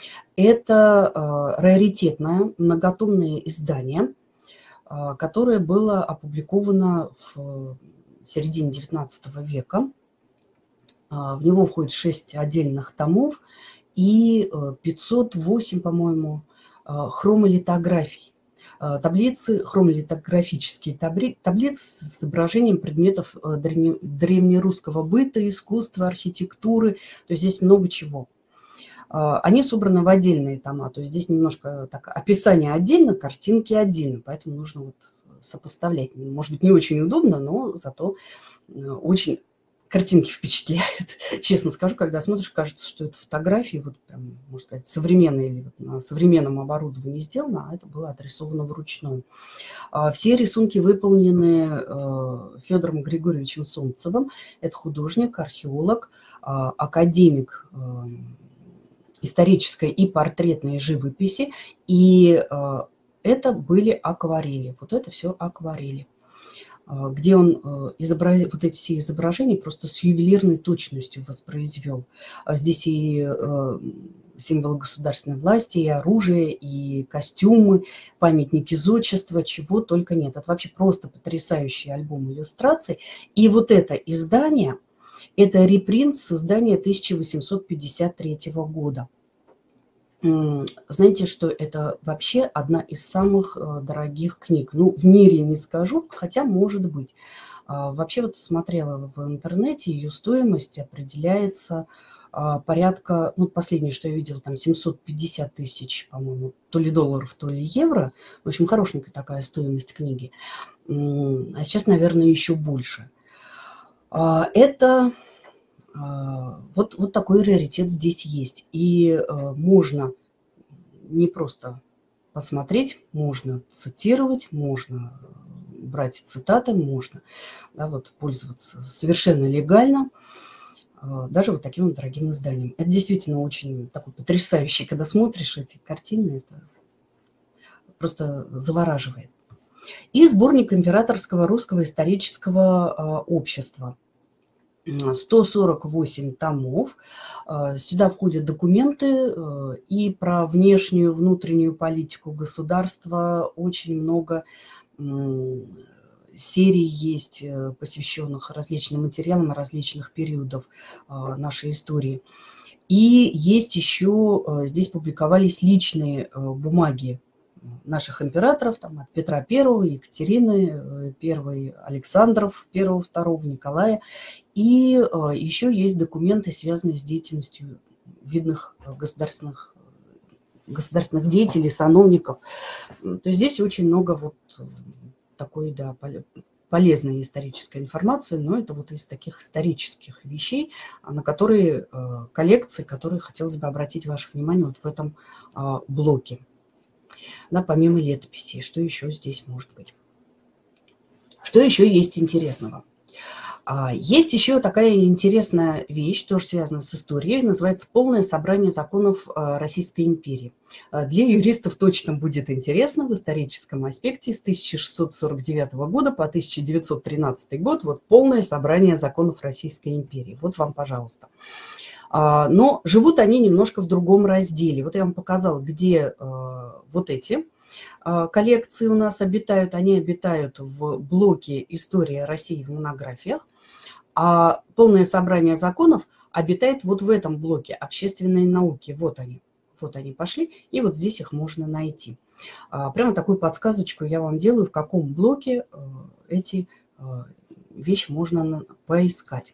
Это э, раритетное многотомное издание, э, которое было опубликовано в середине девятнадцатого века. Э, в него входит шесть отдельных томов и э, пятьсот восемь, по-моему, э, хромолитографий. Э, таблицы, хромолитографические табли, таблицы с изображением предметов э, древне, древнерусского быта, искусства, архитектуры. То есть здесь много чего. Они собраны в отдельные тома, то есть здесь немножко так, описание отдельно, картинки отдельно, поэтому нужно вот сопоставлять. Может быть, не очень удобно, но зато очень картинки впечатляют. Честно скажу, когда смотришь, кажется, что это фотографии, вот прям, можно сказать, современные или вот на современном оборудовании сделано, а это было отрисовано вручную. Все рисунки выполнены Федором Григорьевичем Солнцевым. Это художник, археолог, академик исторической и портретной живописи, и э, это были акварели. Вот это все акварели, э, где он э, изобра... вот эти все изображения просто с ювелирной точностью воспроизвел. Здесь и э, символы государственной власти, и оружие, и костюмы, памятники зодчества, чего только нет. Это вообще просто потрясающий альбом иллюстраций. И вот это издание, это репринт с издания тысяча восемьсот пятьдесят третьего года. Знаете, что это вообще одна из самых дорогих книг. Ну, в мире не скажу, хотя может быть. Вообще вот смотрела в интернете, ее стоимость определяется порядка, ну, последнее, что я видела, там семьсот пятьдесят тысяч, по-моему, то ли долларов, то ли евро. В общем, хорошенькая такая стоимость книги. А сейчас, наверное, еще больше. Это вот, вот такой раритет здесь есть. И можно не просто посмотреть, можно цитировать, можно брать цитаты, можно, да, вот, пользоваться совершенно легально, даже вот таким вот дорогим изданием. Это действительно очень такой потрясающий, когда смотришь эти картины, это просто завораживает. И сборник Императорского русского исторического общества. сто сорок восемь томов. Сюда входят документы и про внешнюю, внутреннюю политику государства. Очень много серий есть, посвященных различным материалам различных периодов нашей истории. И есть еще, здесь публиковались личные бумаги наших императоров, там, от Петра Первого, Екатерины Первой, Александров Первого, Второго, Николая. И э, еще есть документы, связанные с деятельностью видных государственных, государственных деятелей, сановников. То есть здесь очень много вот такой, да, полезной исторической информации, но это вот из таких исторических вещей, на которые, э, коллекции, которые хотелось бы обратить ваше внимание вот в этом э, блоке. Да, помимо летописей, что еще здесь может быть? Что еще есть интересного? Есть еще такая интересная вещь, тоже связанная с историей, называется «Полное собрание законов Российской империи». Для юристов точно будет интересно в историческом аспекте с тысяча шестьсот сорок девятого года по тысяча девятьсот тринадцатый год. Вот полное собрание законов Российской империи. Вот вам, пожалуйста. Но живут они немножко в другом разделе. Вот я вам показала, где вот эти коллекции у нас обитают. Они обитают в блоке «История России в монографиях». А полное собрание законов обитает вот в этом блоке «Общественные науки». Вот они. Вот они пошли, и вот здесь их можно найти. Прямо такую подсказочку я вам делаю, в каком блоке эти вещи можно поискать.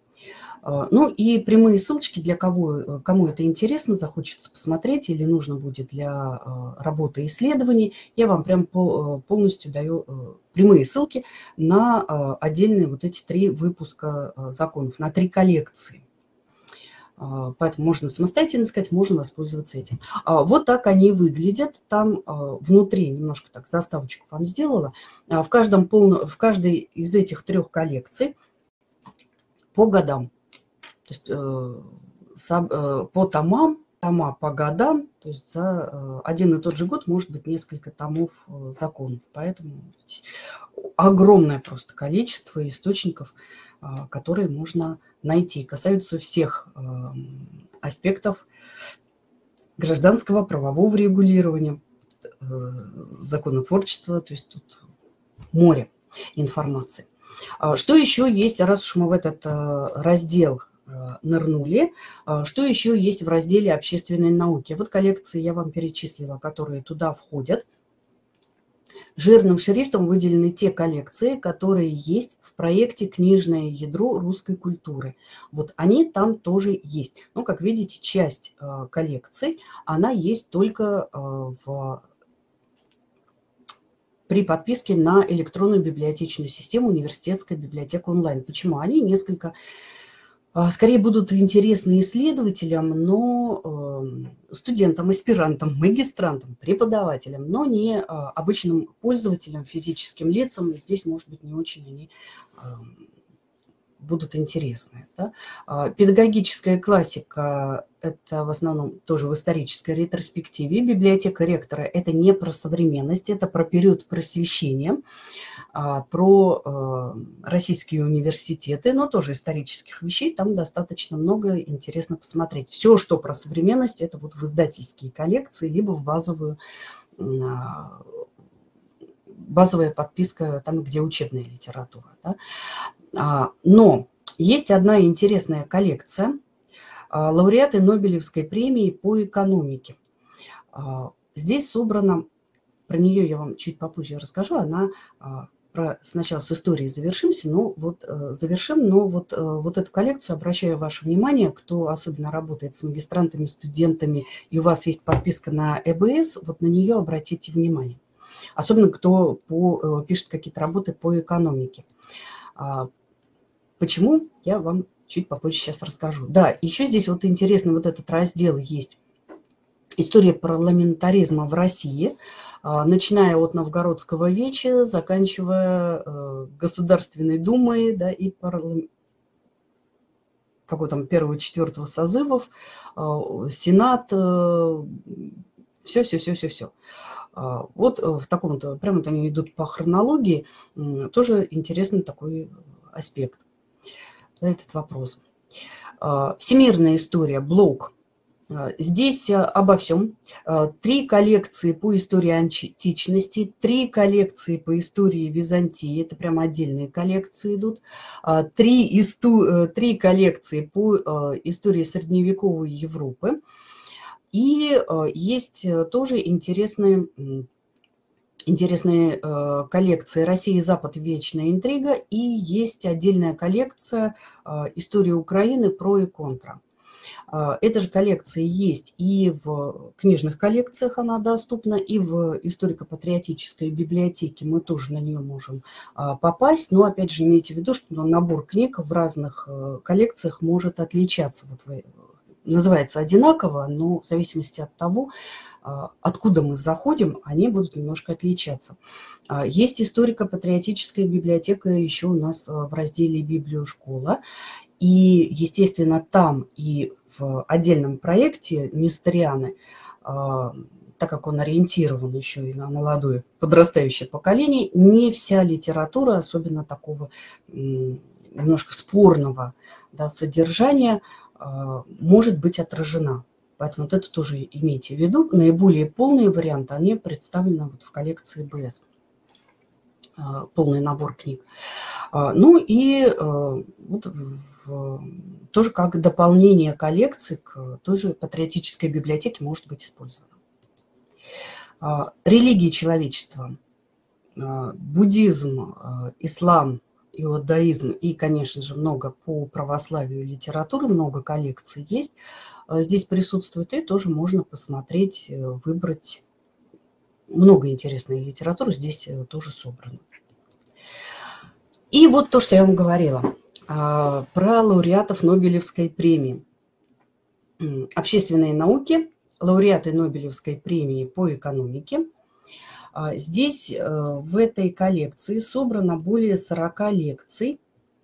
Ну и прямые ссылочки для кого, кому это интересно, захочется посмотреть или нужно будет для работы и исследований, я вам прям полностью даю прямые ссылки на отдельные вот эти три выпуска законов, на три коллекции. Поэтому можно самостоятельно искать, можно воспользоваться этим. Вот так они выглядят. Там внутри, немножко так заставочку вам сделала, в, каждом полно, в каждой из этих трех коллекций по годам. То есть э, по томам, тома по годам, то есть за э, один и тот же год может быть несколько томов э, законов. Поэтому здесь огромное просто количество источников, э, которые можно найти. Касаются всех э, аспектов гражданского правового регулирования, э, законотворчества, то есть тут море информации. Что еще есть, раз уж мы в этот э, раздел нырнули, что еще есть в разделе «Общественные науки». Вот коллекции я вам перечислила, которые туда входят. Жирным шрифтом выделены те коллекции, которые есть в проекте «Книжное ядро русской культуры». Вот они там тоже есть. Ну, как видите, часть коллекций, она есть только в... при подписке на электронную библиотечную систему «Университетская библиотека онлайн». Почему? Они несколько... скорее будут интересны исследователям, но студентам, аспирантам, магистрантам, преподавателям, но не обычным пользователям, физическим лицам. Здесь, может быть, не очень они будут интересны. Да? Педагогическая классика – это в основном тоже в исторической ретроспективе. Библиотека ректора – это не про современность, это про период просвещения, про российские университеты, но тоже исторических вещей. Там достаточно много, интересно посмотреть. Все, что про современность, это вот в издательские коллекции, либо в базовую, базовая подписка, там, где учебная литература. Да? Но есть одна интересная коллекция, лауреаты Нобелевской премии по экономике. Здесь собрано, про нее я вам чуть попозже расскажу, она про, сначала с историей завершимся, но вот завершим, но вот, вот эту коллекцию обращаю ваше внимание, кто особенно работает с магистрантами, студентами, и у вас есть подписка на э бэ эс, вот на нее обратите внимание. Особенно кто по, пишет какие-то работы по экономике. Почему, я вам чуть попозже сейчас расскажу. Да, еще здесь вот интересный вот этот раздел есть. История парламентаризма в России, начиная от Новгородского веча, заканчивая Государственной Думой, да, и парламент, какой там первого-четвертого созывов, Сенат, все-все-все-все-все. Вот в таком-то, прямо вот они идут по хронологии, тоже интересный такой аспект. Этот вопрос. Всемирная история, блок. Здесь обо всем. Три коллекции по истории античности, три коллекции по истории Византии, это прямо отдельные коллекции идут, три, исту... три коллекции по истории средневековой Европы. И есть тоже интересные... Интересные э, коллекции «Россия и Запад. Вечная интрига», и есть отдельная коллекция э, «История Украины. Про и контра». Э, эта же коллекция есть и в книжных коллекциях, она доступна, и в историко-патриотической библиотеке мы тоже на нее можем э, попасть. Но опять же имейте в виду, что набор книг в разных э, коллекциях может отличаться. Вот вы, называется одинаково, но в зависимости от того, откуда мы заходим, они будут немножко отличаться. Есть историко-патриотическая библиотека еще у нас в разделе «Библиошкола». И, естественно, там и в отдельном проекте «Несторианы», так как он ориентирован еще и на молодое подрастающее поколение, не вся литература, особенно такого немножко спорного, да, содержания, может быть отражена. Поэтому вот это тоже имейте в виду. Наиболее полные варианты, они представлены вот в коллекции БС. Полный набор книг. Ну и вот в, тоже как дополнение коллекции к той же патриотической библиотеке может быть использовано. Религии человечества, буддизм, ислам, иудаизм и, конечно же, много по православию литературы, много коллекций есть. Здесь присутствует и тоже можно посмотреть, выбрать. Много интересной литературы здесь тоже собрано. И вот то, что я вам говорила про лауреатов Нобелевской премии. Общественные науки, лауреаты Нобелевской премии по экономике. Здесь в этой коллекции собрано более сорока лекций.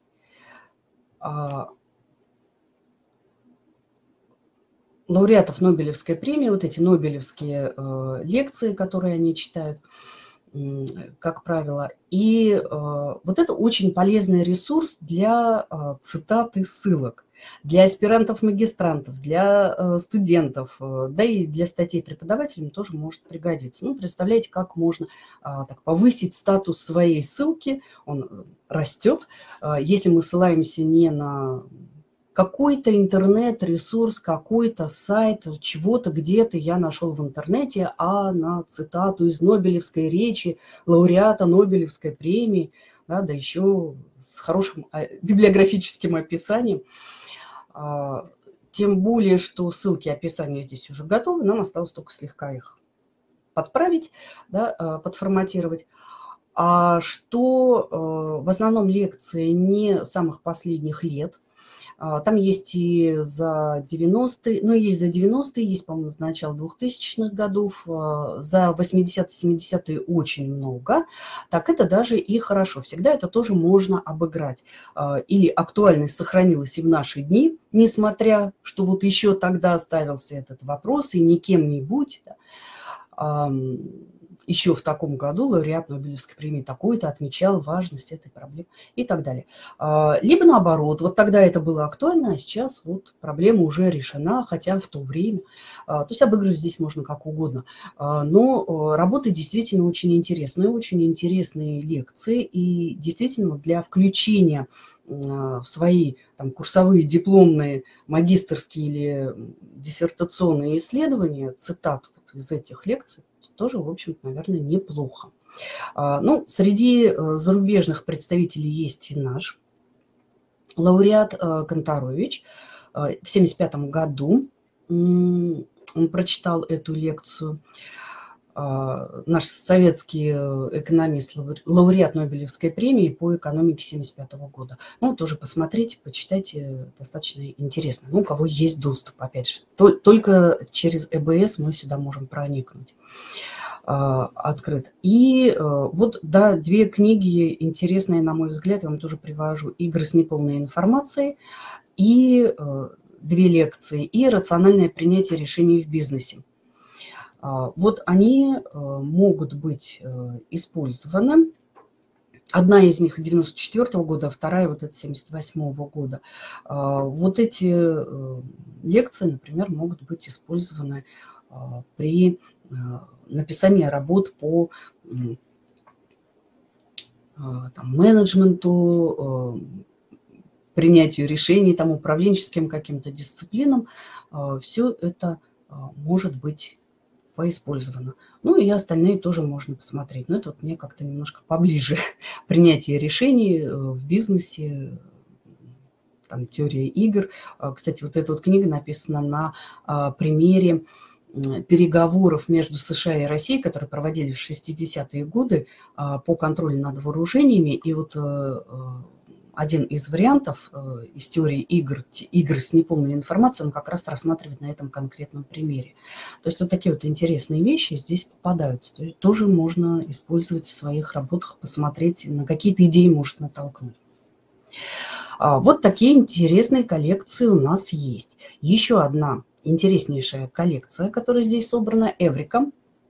Лауреатов Нобелевской премии, вот эти нобелевские лекции, которые они читают, как правило. И вот это очень полезный ресурс для цитат и ссылок, для аспирантов-магистрантов, для студентов, да и для статей преподавателям тоже может пригодиться. Ну, представляете, как можно так повысить статус своей ссылки, он растет, если мы ссылаемся не на какой-то интернет-ресурс, какой-то сайт, чего-то где-то я нашел в интернете, а на цитату из Нобелевской речи лауреата Нобелевской премии, да, да еще с хорошим библиографическим описанием. Тем более, что ссылки описания здесь уже готовы, нам осталось только слегка их подправить, да, подформатировать. А что в основном лекции не самых последних лет. Там есть и за девяностые, ну, есть за девяностые, есть, по-моему, с начала двухтысячных годов, за восьмидесятые, семидесятые очень много. Так это даже и хорошо. Всегда это тоже можно обыграть. Или актуальность сохранилась и в наши дни, несмотря, что вот еще тогда ставился этот вопрос, и не кем-нибудь, да, еще в таком году лауреат Нобелевской премии такой-то отмечал важность этой проблемы и так далее. Либо наоборот, вот тогда это было актуально, а сейчас вот проблема уже решена, хотя в то время. То есть обыгрывать здесь можно как угодно. Но работы действительно очень интересные, очень интересные лекции. И действительно для включения в свои там, курсовые, дипломные, магистерские или диссертационные исследования цитат вот из этих лекций, тоже, в общем-то, наверное, неплохо. Ну, среди зарубежных представителей есть и наш лауреат Канторович. В семьдесят пятом году он прочитал эту лекцию. Наш советский экономист, лауреат Нобелевской премии по экономике семьдесят пятого года. Ну, тоже посмотрите, почитайте, достаточно интересно. Ну, у кого есть доступ, опять же. Только через э бэ эс мы сюда можем проникнуть. Открыт. И вот, да, две книги интересные, на мой взгляд, я вам тоже привожу. «Игры с неполной информацией» и две лекции, и «Рациональное принятие решений в бизнесе». Вот они могут быть использованы. Одна из них девяносто четвёртого года, а вторая вот это семьдесят восьмого года. Вот эти лекции, например, могут быть использованы при написании работ по там, менеджменту, принятию решений, там, управленческим каким-то дисциплинам. Все это может быть поиспользовано. Ну и остальные тоже можно посмотреть. Но это вот мне как-то немножко поближе. Принятие решений в бизнесе, там, теория игр. Кстати, вот эта вот книга написана на примере переговоров между США и Россией, которые проводились в шестидесятые годы по контролю над вооружениями. И вот один из вариантов из теории игр, игр с неполной информацией, он как раз рассматривает на этом конкретном примере. То есть вот такие вот интересные вещи здесь попадаются. То есть тоже можно использовать в своих работах, посмотреть, на какие-то идеи может натолкнуть. Вот такие интересные коллекции у нас есть. Еще одна интереснейшая коллекция, которая здесь собрана, Эврика.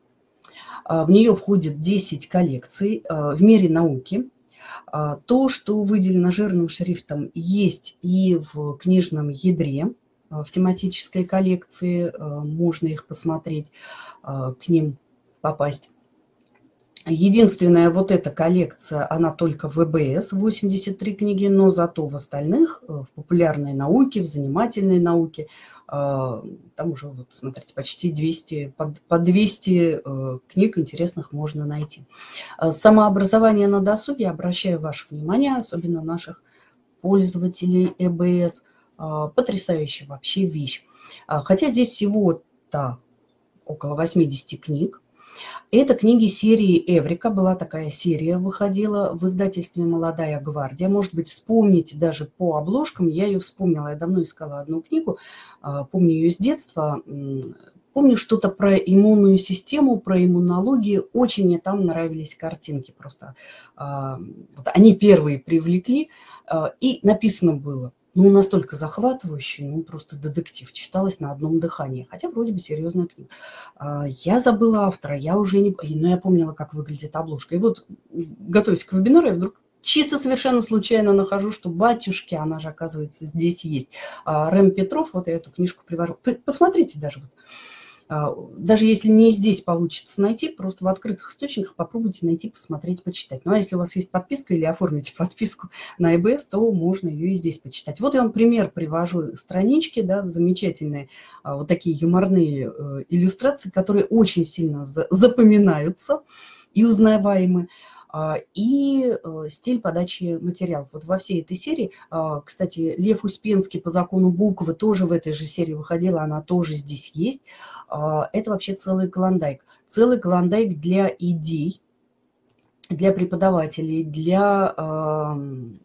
В нее входит десять коллекций в мире науки. То, что выделено жирным шрифтом, есть и в книжном ядре, в тематической коллекции. Можно их посмотреть, к ним попасть. Единственная вот эта коллекция, она только в вэ бэ эс, восемьдесят три книги, но зато в остальных, в популярной науке, в занимательной науке, там уже, вот, смотрите, почти двести, по двести книг интересных можно найти. Самообразование на досуге, обращаю ваше внимание, особенно наших пользователей э бэ эс, потрясающая вообще вещь. Хотя здесь всего-то около восьмидесяти книг. Это книги серии Эврика. Была такая серия, выходила в издательстве «Молодая гвардия». Может быть, вспомните даже по обложкам. Я ее вспомнила. Я давно искала одну книгу. Помню ее с детства. Помню что-то про иммунную систему, про иммунологию. Очень мне там нравились картинки просто. Вот они первые привлекли. И написано было. Ну, настолько захватывающий, ну, просто детектив. Читалось на одном дыхании. Хотя вроде бы серьезная книга. Я забыла автора, я уже не... Но я помнила, как выглядит обложка. И вот, готовясь к вебинару, я вдруг чисто совершенно случайно нахожу, что батюшки, она же, оказывается, здесь есть. Рэм Петров, вот я эту книжку привожу. Посмотрите даже вот. Даже если не здесь получится найти, просто в открытых источниках попробуйте найти, посмотреть, почитать. Ну, а если у вас есть подписка или оформите подписку на э бэ эс, то можно ее и здесь почитать. Вот я вам пример привожу странички, да, замечательные вот такие юморные иллюстрации, которые очень сильно запоминаются и узнаваемы. И стиль подачи материалов. Вот во всей этой серии, кстати, Лев Успенский по закону буквы тоже в этой же серии выходила, она тоже здесь есть. Это вообще целый клондайк. Целый клондайк для идей, для преподавателей, для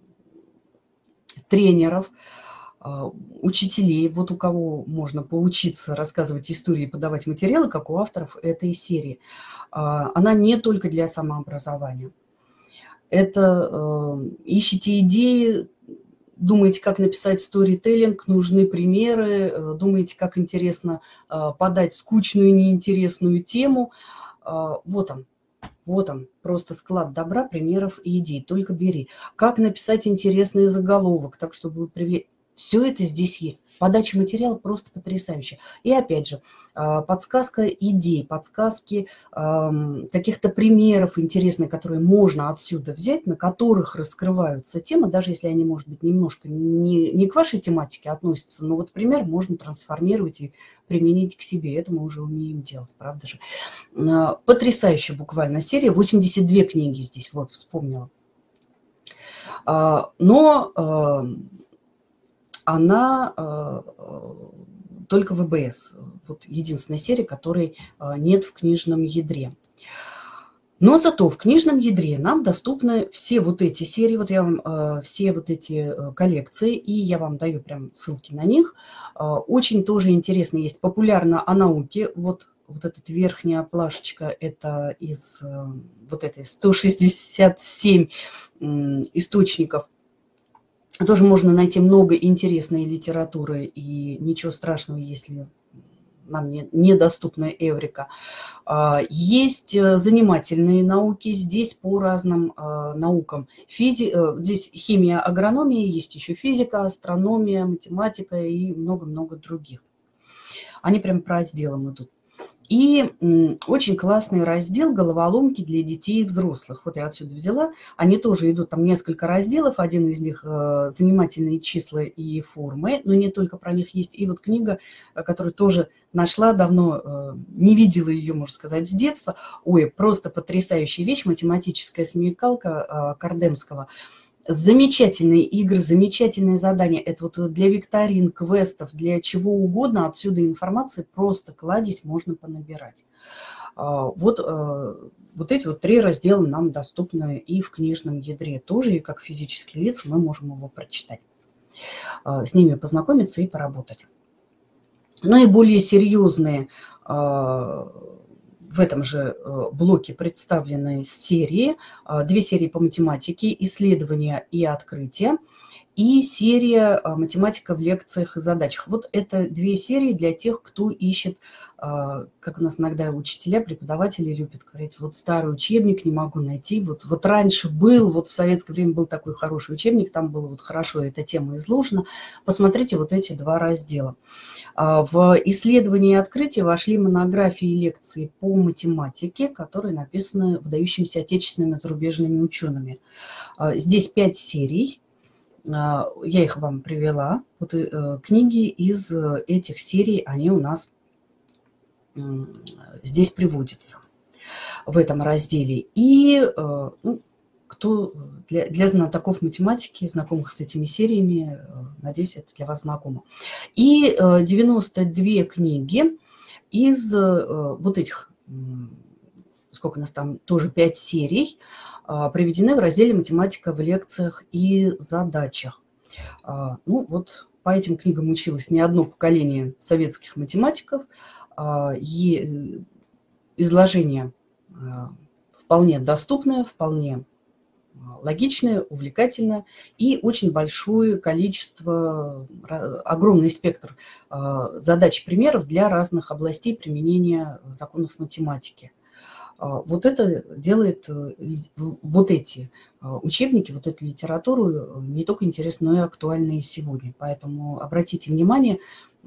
тренеров, учителей, вот у кого можно поучиться рассказывать истории и подавать материалы, как у авторов этой серии. Она не только для самообразования. Это ищите идеи, думаете, как написать сторителлинг, нужны примеры, думаете, как интересно подать скучную, неинтересную тему. Вот он. Вот он, просто склад добра, примеров и идей. Только бери. Как написать интересный заголовок, так, чтобы привлечь... Все это здесь есть. Подача материала просто потрясающая. И опять же, подсказка идей, подсказки каких-то примеров интересных, которые можно отсюда взять, на которых раскрываются темы, даже если они, может быть, немножко не, не к вашей тематике относятся, но вот пример можно трансформировать и применить к себе. Это мы уже умеем делать, правда же? Потрясающая буквально серия. восемьдесят две книги здесь, вот, вспомнила. Но... она э, только в э бэ эс. Вот единственная серия, которой э, нет в книжном ядре. Но зато в книжном ядре нам доступны все вот эти серии, вот я вам э, все вот эти э, коллекции, и я вам даю прям ссылки на них. Э, очень тоже интересно есть популярно о науке. Вот, вот эта верхняя плашечка, это из э, вот этой сто шестьдесят семь э, источников. Тоже можно найти много интересной литературы, и ничего страшного, если нам не, недоступна Эврика. Есть занимательные науки здесь по разным наукам. Физи... Здесь химия, агрономия, есть еще физика, астрономия, математика и много-много других. Они прям по разделам идут. И очень классный раздел «Головоломки для детей и взрослых». Вот я отсюда взяла. Они тоже идут, там несколько разделов. Один из них э, «Занимательные числа и формы». Но не только про них есть. И вот книга, которую тоже нашла, давно э, не видела ее, можно сказать, с детства. Ой, просто потрясающая вещь. Математическая смекалка э, Кардемского. Замечательные игры, замечательные задания. Это вот для викторин, квестов, для чего угодно. Отсюда информации просто кладезь можно понабирать. Вот, вот эти вот три раздела нам доступны и в книжном ядре тоже, и как физические лица мы можем его прочитать. С ними познакомиться и поработать. Ну и более серьезные в этом же блоке представлены серии. Две серии по математике, исследования и открытия, и серия математика в лекциях и задачах. Вот это две серии для тех, кто ищет, как у нас иногда учителя, преподаватели любят говорить, вот старый учебник не могу найти, вот, вот раньше был, вот в советское время был такой хороший учебник, там было вот хорошо эта тема изложена. Посмотрите вот эти два раздела. В исследовании и открытии вошли монографии и лекции по математике, которые написаны выдающимися отечественными и зарубежными учеными. Здесь пять серий. Я их вам привела. Вот, э, книги из этих серий, они у нас э, здесь приводятся в этом разделе. И э, ну, кто для, для знатоков математики, знакомых с этими сериями, э, надеюсь, это для вас знакомо. И э, девяносто две книги из э, вот этих, э, сколько у нас там, тоже пять серий, приведены в разделе «Математика в лекциях и задачах». Ну вот по этим книгам училось не одно поколение советских математиков. Изложение вполне доступное, вполне логичное, увлекательное и очень большое количество, огромный спектр задач и примеров для разных областей применения законов математики. Вот это делает вот эти учебники, вот эту литературу не только интересной, но и актуальной сегодня. Поэтому обратите внимание,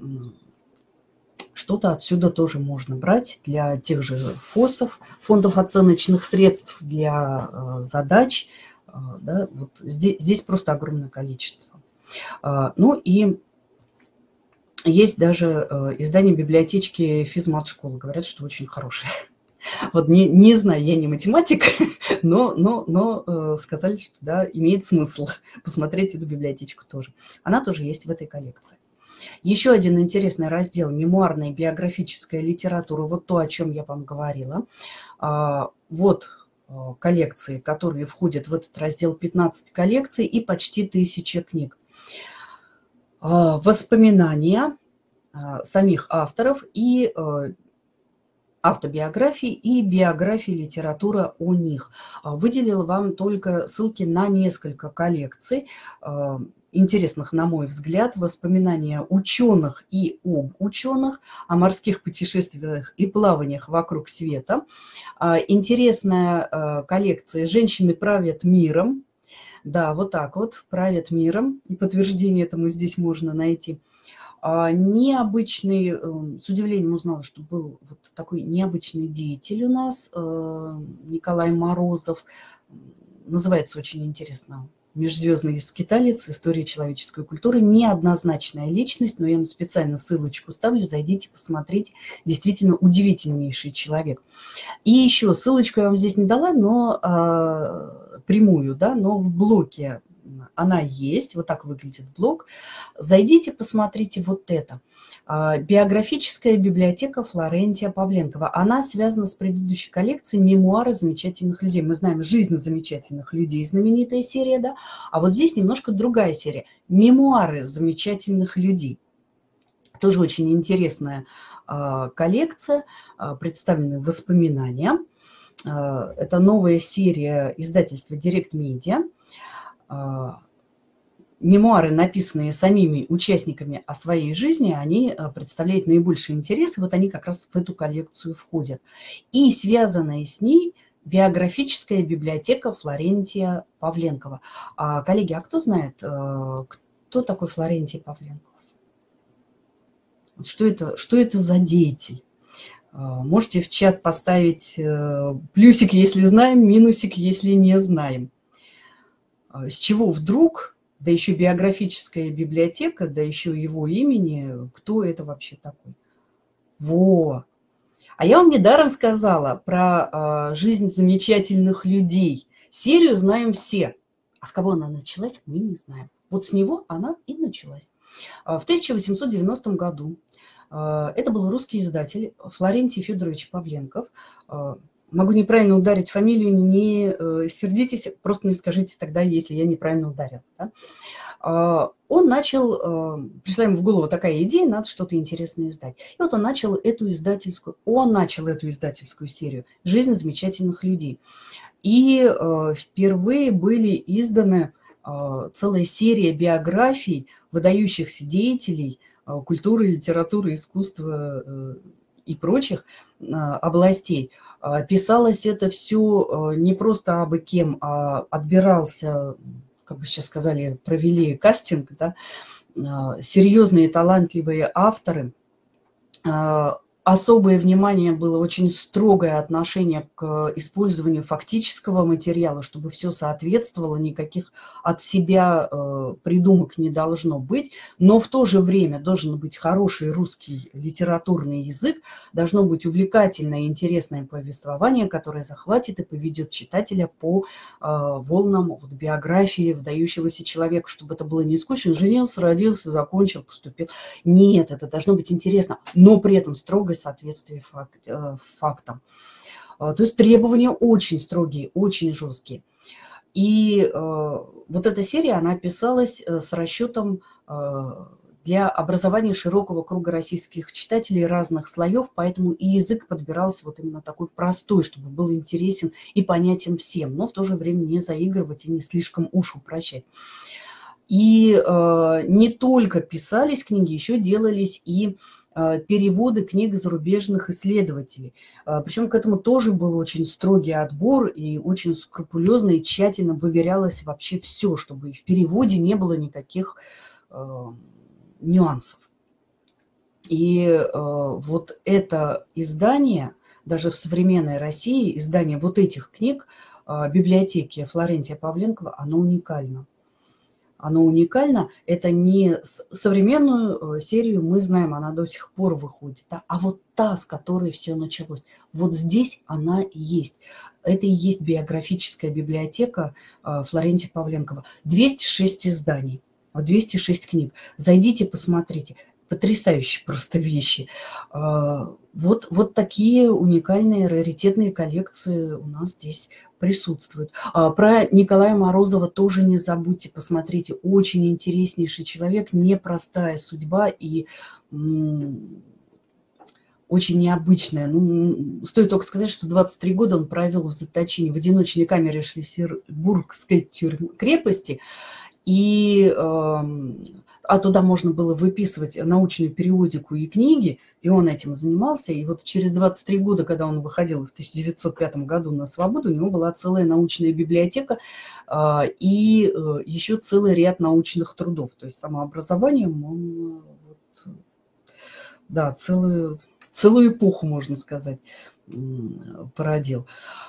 что-то отсюда тоже можно брать для тех же ФОСов, фондов оценочных средств, для задач. Да, вот здесь, здесь просто огромное количество. Ну и есть даже издание библиотечки физмат-школы. Говорят, что очень хорошее. Вот не, не знаю, я не математик, но, но, но э, сказали, что да, имеет смысл посмотреть эту библиотечку тоже. Она тоже есть в этой коллекции. Еще один интересный раздел – мемуарная биографическая литература. Вот то, о чем я вам говорила. А, вот а, коллекции, которые входят в этот раздел, пятнадцать коллекций и почти тысяча книг. А, воспоминания а, самих авторов и а, автобиографии и биографии, литература о них. Выделила вам только ссылки на несколько коллекций, интересных, на мой взгляд, воспоминания ученых и об ученых, о морских путешествиях и плаваниях вокруг света. Интересная коллекция «Женщины правят миром». Да, вот так вот, правят миром, и подтверждение этому здесь можно найти. Необычный, с удивлением узнала, что был вот такой необычный деятель у нас, Николай Морозов. Называется очень интересно «Межзвездный скиталец. История человеческой культуры». Неоднозначная личность, но я специально ссылочку ставлю, зайдите, посмотрите. Действительно удивительнейший человек. И еще ссылочку я вам здесь не дала, но а, прямую, да, но в блоке она есть, вот так выглядит блог. Зайдите, посмотрите вот это. Биографическая библиотека Флорентия Павленкова. Она связана с предыдущей коллекцией «Мемуары замечательных людей». Мы знаем «Жизнь замечательных людей», знаменитая серия, да? А вот здесь немножко другая серия. «Мемуары замечательных людей». Тоже очень интересная коллекция, представлены воспоминания. Это новая серия издательства Direct Media. Мемуары, написанные самими участниками о своей жизни, они представляют наибольший интерес, и вот они как раз в эту коллекцию входят. И связанная с ней биографическая библиотека Флорентия Павленкова. А, коллеги, а кто знает, кто такой Флорентий Павленков? Что это, что это за деятель? Можете в чат поставить плюсик, если знаем, минусик, если не знаем. С чего вдруг, да еще биографическая библиотека, да еще его имени, кто это вообще такой? Во! А я вам недаром сказала про жизнь замечательных людей. Серию знаем все. А с кого она началась, мы не знаем. Вот с него она и началась. В тысяча восемьсот девяностом году это был русский издатель Флорентий Федорович Павленков. Могу неправильно ударить фамилию, не сердитесь, просто не скажите тогда, если я неправильно ударил. Да? Он начал, пришла ему в голову такая идея, надо что-то интересное издать. И вот он начал эту издательскую, он начал эту издательскую серию «Жизнь замечательных людей». И впервые были изданы целая серия биографий выдающихся деятелей культуры, литературы, искусства и прочих областей. Писалось это все не просто абы кем, а отбирался, как бы сейчас сказали, провели кастинг, да, серьезные талантливые авторы. Особое внимание было, очень строгое отношение к использованию фактического материала, чтобы все соответствовало, никаких от себя э, придумок не должно быть, но в то же время должен быть хороший русский литературный язык, должно быть увлекательное и интересное повествование, которое захватит и поведет читателя по э, волнам вот, биографии выдающегося человека, чтобы это было не скучно, женился, родился, закончил, поступил. Нет, это должно быть интересно, но при этом строго соответствие факт, э, фактам. То есть требования очень строгие, очень жесткие. И э, вот эта серия, она писалась с расчетом э, для образования широкого круга российских читателей разных слоев, поэтому и язык подбирался вот именно такой простой, чтобы был интересен и понятен всем, но в то же время не заигрывать и не слишком уши упрощать. И э, не только писались книги, еще делались и переводы книг зарубежных исследователей. Причем к этому тоже был очень строгий отбор, и очень скрупулезно и тщательно выверялось вообще все, чтобы в переводе не было никаких э, нюансов. И э, вот это издание, даже в современной России, издание вот этих книг э, библиотеки Флорентия Павленкова, оно уникально. Оно уникально. Это не современную серию, мы знаем, она до сих пор выходит. Да? А вот та, с которой все началось, вот здесь она есть. Это и есть биографическая библиотека Флорентия Павленкова. двести шесть изданий, двести шесть книг. Зайдите, посмотрите. Потрясающие просто вещи. Вот, вот такие уникальные, раритетные коллекции у нас здесь присутствуют. Про Николая Морозова тоже не забудьте, посмотрите. Очень интереснейший человек, непростая судьба и очень необычная. Ну, стоит только сказать, что двадцать три года он провел в заточении в одиночной камере Шлиссельбургской крепости. И а туда можно было выписывать научную периодику и книги, и он этим занимался. И вот через двадцать три года, когда он выходил в тысяча девятьсот пятом году на свободу, у него была целая научная библиотека и еще целый ряд научных трудов. То есть самообразованием он, вот, да, целую, целую эпоху, можно сказать, породил.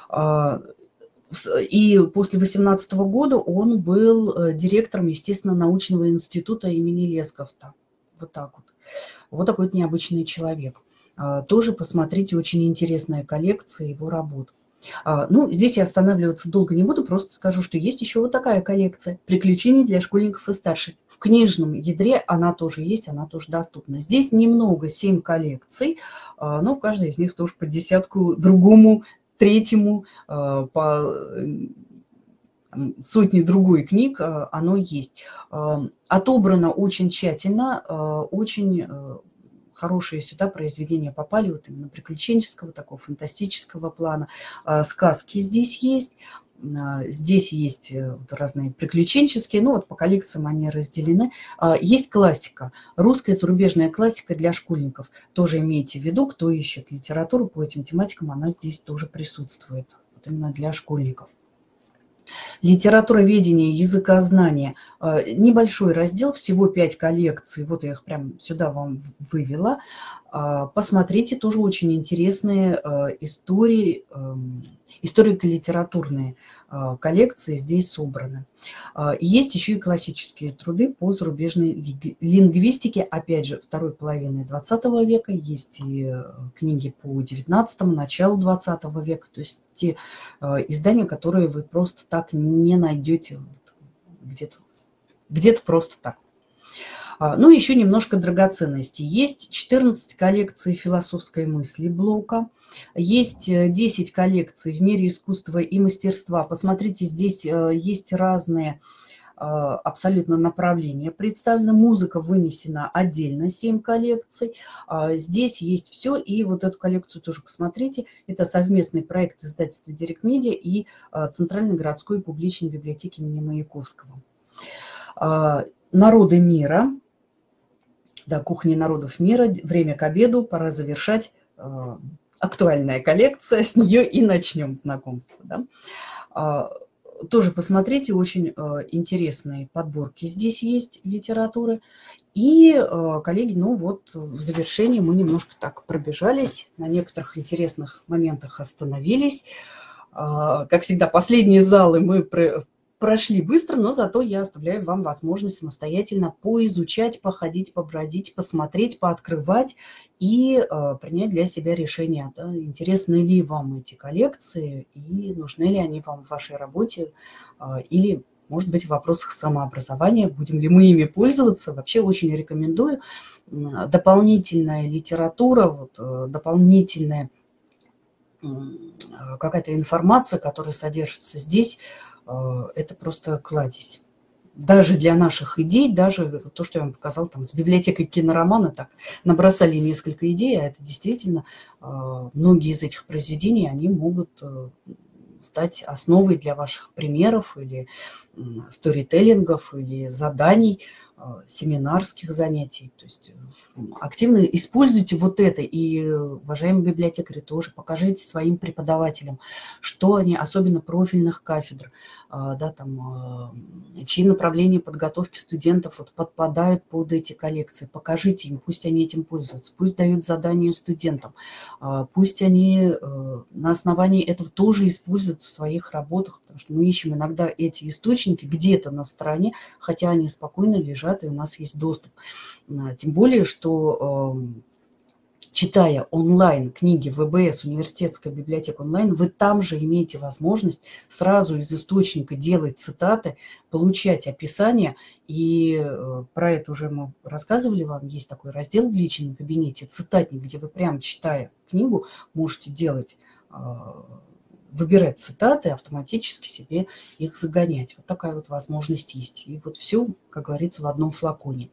И после восемнадцатого года он был директором, естественно, научного института имени Лесговта. Вот так вот. Вот такой вот необычный человек. Тоже посмотрите, очень интересная коллекция его работ. Ну, здесь я останавливаться долго не буду, просто скажу, что есть еще вот такая коллекция «Приключений для школьников и старших». В книжном ядре она тоже есть, она тоже доступна. Здесь немного, семь коллекций, но в каждой из них тоже по десятку другому, третьему, по сотне другой книг оно есть. Отобрано очень тщательно, очень хорошие сюда произведения попали, вот именно приключенческого, такого фантастического плана. Сказки здесь есть, здесь есть разные приключенческие, ну вот по коллекциям они разделены. Есть классика, русская зарубежная классика для школьников. Тоже имейте в виду, кто ищет литературу по этим тематикам, она здесь тоже присутствует, вот именно для школьников. Литературоведение, языкознание. Небольшой раздел, всего пять коллекций. Вот я их прям сюда вам вывела. Посмотрите, тоже очень интересные истории, историко-литературные коллекции здесь собраны. Есть еще и классические труды по зарубежной лингвистике, опять же, второй половины двадцатого века. Есть и книги по девятнадцатому, началу двадцатого века. То есть те издания, которые вы просто так не найдете где-то где-то просто так. Ну, еще немножко драгоценностей. Есть четырнадцать коллекций философской мысли блока, есть десять коллекций в мире искусства и мастерства. Посмотрите, здесь есть разные абсолютно направления представлена. Музыка вынесена отдельно, семь коллекций. Здесь есть все. И вот эту коллекцию тоже посмотрите. Это совместный проект издательства «Директ Медиа» и Центральной городской публичной библиотеки имени Маяковского. Народы мира. Да, кухни народов мира. Время к обеду. Пора завершать. Актуальная коллекция. С нее и начнем знакомство. Да? Тоже посмотрите, очень интересные подборки здесь есть литературы. И, коллеги, ну вот в завершении мы немножко так пробежались, на некоторых интересных моментах остановились. Как всегда, последние залы мы прошли быстро, но зато я оставляю вам возможность самостоятельно поизучать, походить, побродить, посмотреть, пооткрывать и э, принять для себя решение, да, интересны ли вам эти коллекции и нужны ли они вам в вашей работе, э, или, может быть, в вопросах самообразования, будем ли мы ими пользоваться. Вообще очень рекомендую. Дополнительная литература, вот, э, дополнительная э, какая-то информация, которая содержится здесь, это просто кладезь. Даже для наших идей, даже то, что я вам показала там с библиотекой киноромана, так набросали несколько идей, а это действительно многие из этих произведений, они могут стать основой для ваших примеров или сторителлингов, или заданий, семинарских занятий. То есть активно используйте вот это. И, уважаемые библиотекари, тоже покажите своим преподавателям, что они, особенно профильных кафедр, да, там, чьи направления подготовки студентов вот подпадают под эти коллекции. Покажите им, пусть они этим пользуются, пусть дают задания студентам, пусть они на основании этого тоже используют в своих работах, потому что мы ищем иногда эти источники где-то на стороне, хотя они спокойно лежат, и у нас есть доступ. Тем более, что читая онлайн книги вэ бэ эс, университетская библиотека онлайн, вы там же имеете возможность сразу из источника делать цитаты, получать описания. И про это уже мы рассказывали вам. Есть такой раздел в личном кабинете, цитатник, где вы прямо читая книгу можете делать, выбирать цитаты, автоматически себе их загонять. Вот такая вот возможность есть. И вот все, как говорится, в одном флаконе.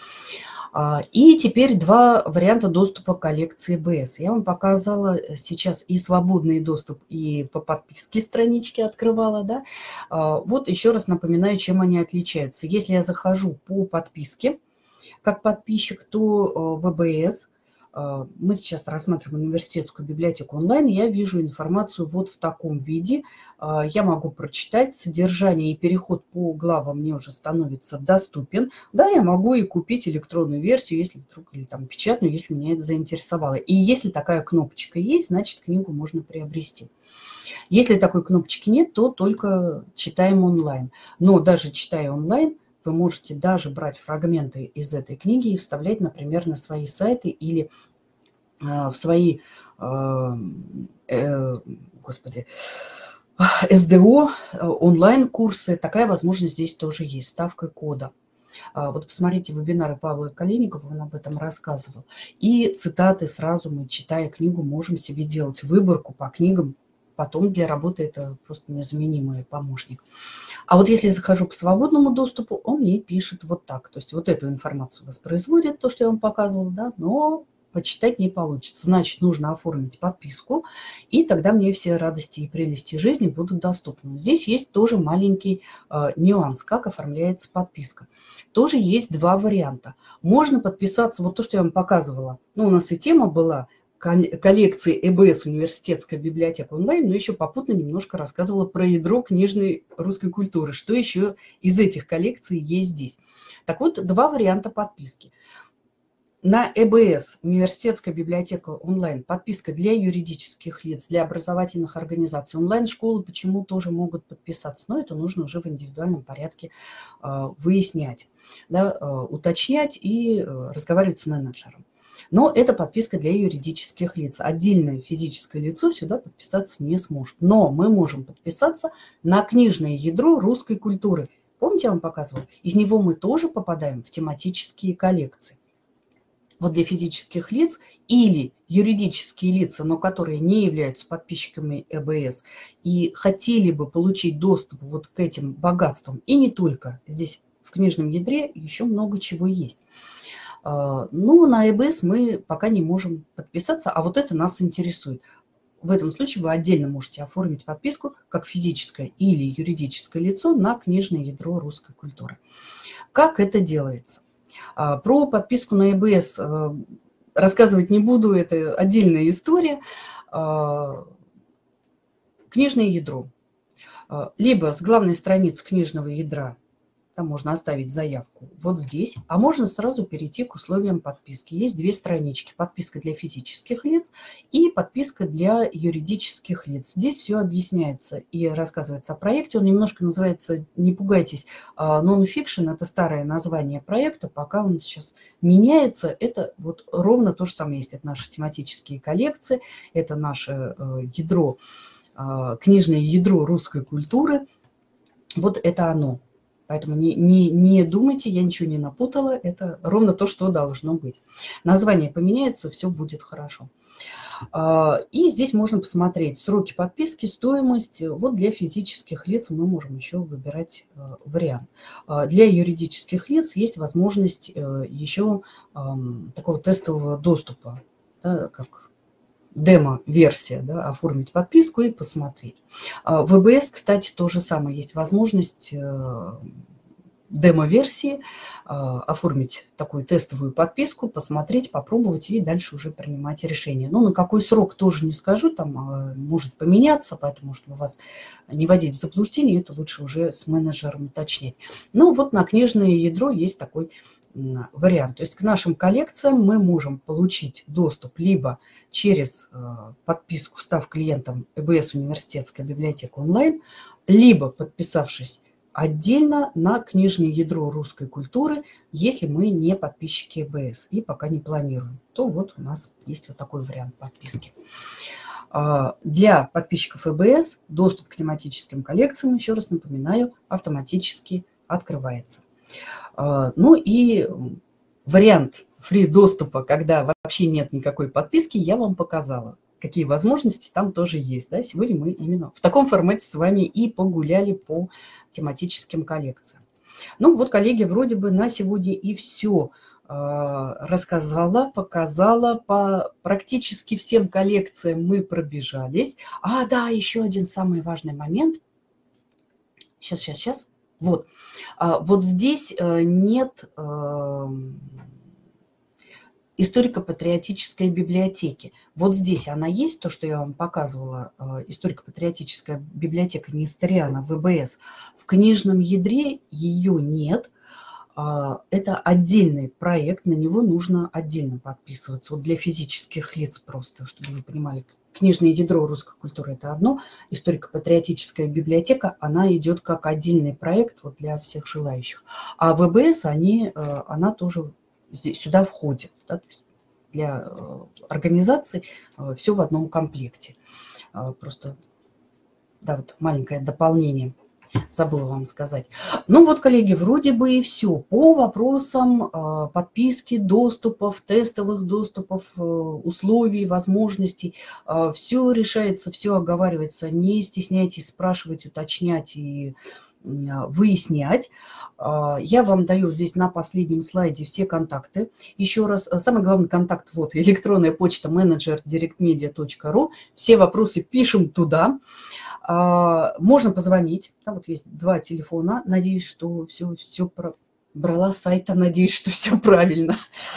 И теперь два варианта доступа к коллекции бэ эс. Я вам показала сейчас и свободный доступ, и по подписке странички открывала. Да? Вот еще раз напоминаю, чем они отличаются. Если я захожу по подписке как подписчик, то вэ бэ эс, мы сейчас рассматриваем университетскую библиотеку онлайн, и я вижу информацию вот в таком виде. Я могу прочитать содержание, и переход по главам мне уже становится доступен. Да, я могу и купить электронную версию, если вдруг, или там печатную, если меня это заинтересовало. И если такая кнопочка есть, значит, книгу можно приобрести. Если такой кнопочки нет, то только читаем онлайн. Но даже читая онлайн, вы можете даже брать фрагменты из этой книги и вставлять, например, на свои сайты или в свои, э, э, господи, эс дэ о, онлайн-курсы. Такая возможность здесь тоже есть, вставкой кода. Вот посмотрите вебинары Павла Калиникова, он об этом рассказывал. И цитаты сразу мы, читая книгу, можем себе делать выборку по книгам. Потом для работы это просто незаменимый помощник. А вот если я захожу по свободному доступу, он мне пишет вот так. То есть вот эту информацию воспроизводит, то, что я вам показывала, да, но почитать не получится. Значит, нужно оформить подписку, и тогда мне все радости и прелести жизни будут доступны. Здесь есть тоже маленький э, нюанс, как оформляется подписка. Тоже есть два варианта. Можно подписаться, вот то, что я вам показывала. Ну, у нас и тема была коллекции э бэ эс университетская библиотека онлайн, но еще попутно немножко рассказывала про ядро книжной русской культуры, что еще из этих коллекций есть здесь. Так вот, два варианта подписки. На э бэ эс университетская библиотека онлайн подписка для юридических лиц, для образовательных организаций. Онлайн-школы почему тоже могут подписаться, но это нужно уже в индивидуальном порядке э, выяснять, да, э, уточнять и э, разговаривать с менеджером. Но это подписка для юридических лиц. Отдельное физическое лицо сюда подписаться не сможет. Но мы можем подписаться на книжное ядро русской культуры. помните, я вам показывала? Из него мы тоже попадаем в тематические коллекции. Вот для физических лиц или юридические лица, но которые не являются подписчиками э бэ эс и хотели бы получить доступ вот к этим богатствам, и не только, здесь в книжном ядре еще много чего есть. Ну, на э бэ эс мы пока не можем подписаться, а вот это нас интересует. В этом случае вы отдельно можете оформить подписку как физическое или юридическое лицо на книжное ядро русской культуры. Как это делается? Про подписку на э бэ эс рассказывать не буду, это отдельная история. Книжное ядро. Либо с главной страницы книжного ядра, там можно оставить заявку вот здесь, а можно сразу перейти к условиям подписки. Есть две странички. Подписка для физических лиц и подписка для юридических лиц. Здесь все объясняется и рассказывается о проекте. Он немножко называется, не пугайтесь, non-fiction. Это старое название проекта. Пока он сейчас меняется, это вот ровно то же самое есть. Это наши тематические коллекции, это наше ядро, книжное ядро русской культуры. Вот это оно. Поэтому не, не, не думайте, я ничего не напутала, это ровно то, что должно быть. Название поменяется, все будет хорошо. И здесь можно посмотреть сроки подписки, стоимость. Вот для физических лиц мы можем еще выбирать вариант. Для юридических лиц есть возможность еще такого тестового доступа, да, как демо-версия, да, оформить подписку и посмотреть. В э бэ эс, кстати, то же самое. Есть возможность демо-версии оформить такую тестовую подписку, посмотреть, попробовать и дальше уже принимать решение. Но на какой срок тоже не скажу, там может поменяться, поэтому, чтобы вас не вводить в заблуждение, это лучше уже с менеджером уточнять. Ну вот на книжное ядро есть такой вариант. То есть к нашим коллекциям мы можем получить доступ либо через подписку, став клиентом э бэ эс университетская библиотека онлайн, либо подписавшись отдельно на книжное ядро русской культуры, если мы не подписчики э бэ эс и пока не планируем, то вот у нас есть вот такой вариант подписки. Для подписчиков э бэ эс доступ к тематическим коллекциям, еще раз напоминаю, автоматически открывается. Ну и вариант фри-доступа, когда вообще нет никакой подписки, я вам показала. Какие возможности там тоже есть. Да? Сегодня мы именно в таком формате с вами и погуляли по тематическим коллекциям. Ну вот, коллеги, вроде бы на сегодня и все рассказала, показала. По практически всем коллекциям мы пробежались. А, да, еще один самый важный момент. Сейчас, сейчас, сейчас. Вот, вот здесь нет историко-патриотической библиотеки. Вот здесь она есть, то, что я вам показывала, историко-патриотическая библиотека Несториана в э бэ эс. В книжном ядре ее нет. Это отдельный проект, на него нужно отдельно подписываться. Вот для физических лиц просто, чтобы вы понимали. Книжное ядро русской культуры – это одно, историко-патриотическая библиотека, она идет как отдельный проект вот для всех желающих. А в э бэ эс они, она тоже здесь, сюда входит. Да, то есть для организаций все в одном комплекте. Просто, да, вот маленькое дополнение. Забыла вам сказать. Ну вот, коллеги, вроде бы и все. По вопросам подписки, доступов, тестовых доступов, условий, возможностей. Все решается, все оговаривается. Не стесняйтесь спрашивать, уточнять и выяснять. Я вам даю здесь на последнем слайде все контакты. Еще раз, самый главный контакт, вот, электронная почта менеджер директмедиа точка ру. Все вопросы пишем туда. Можно позвонить. Там вот есть два телефона. Надеюсь, что все, все брала с сайта. Надеюсь, что все правильно.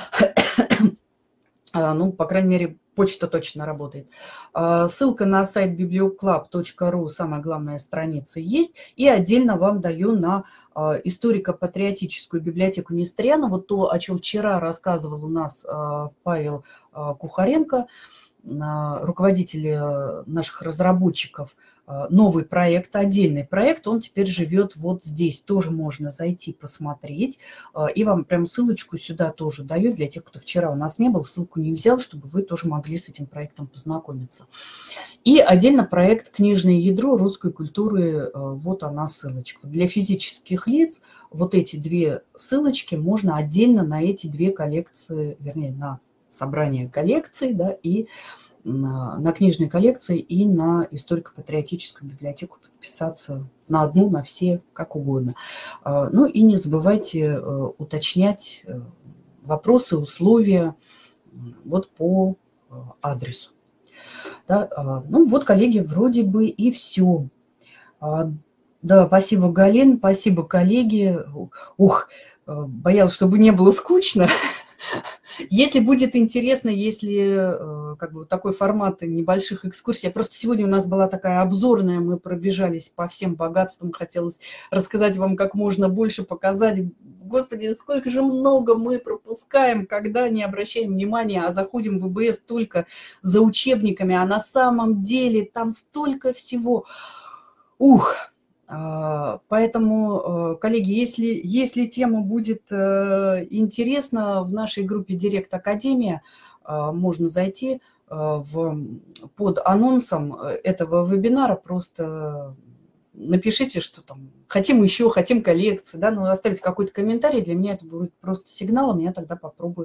Ну, по крайней мере, почта точно работает. Ссылка на сайт библиоклаб точка ру, самая главная страница, есть. И отдельно вам даю на историко-патриотическую библиотеку Несториана. Вот то, о чем вчера рассказывал у нас Павел Кухаренко. руководители наших разработчиков новый проект, отдельный проект, он теперь живет вот здесь. Тоже можно зайти посмотреть. И вам прям ссылочку сюда тоже даю для тех, кто вчера у нас не был, ссылку не взял, чтобы вы тоже могли с этим проектом познакомиться. И отдельно проект «Книжное ядро русской культуры». Вот она ссылочка. Для физических лиц вот эти две ссылочки можно отдельно на эти две коллекции, вернее, на собрание коллекций, да, и на, на книжные коллекции, и на историко-патриотическую библиотеку подписаться на одну, на все, как угодно. Ну и не забывайте уточнять вопросы, условия вот по адресу. Да, ну вот, коллеги, вроде бы и все. Да, спасибо, Галин, спасибо, коллеги. Ух, боялась, чтобы не было скучно. Если будет интересно, если как бы такой формат небольших экскурсий, просто сегодня у нас была такая обзорная, мы пробежались по всем богатствам, хотелось рассказать вам как можно больше, показать. Господи, сколько же много мы пропускаем, когда не обращаем внимания, а заходим в ИБС только за учебниками, а на самом деле там столько всего. Ух! Поэтому, коллеги, если, если тема будет интересна, в нашей группе Директ Академия можно зайти в, под анонсом этого вебинара, просто напишите, что там хотим еще, хотим коллекции, да, ну, оставите какой-то комментарий, для меня это будет просто сигналом, я тогда попробую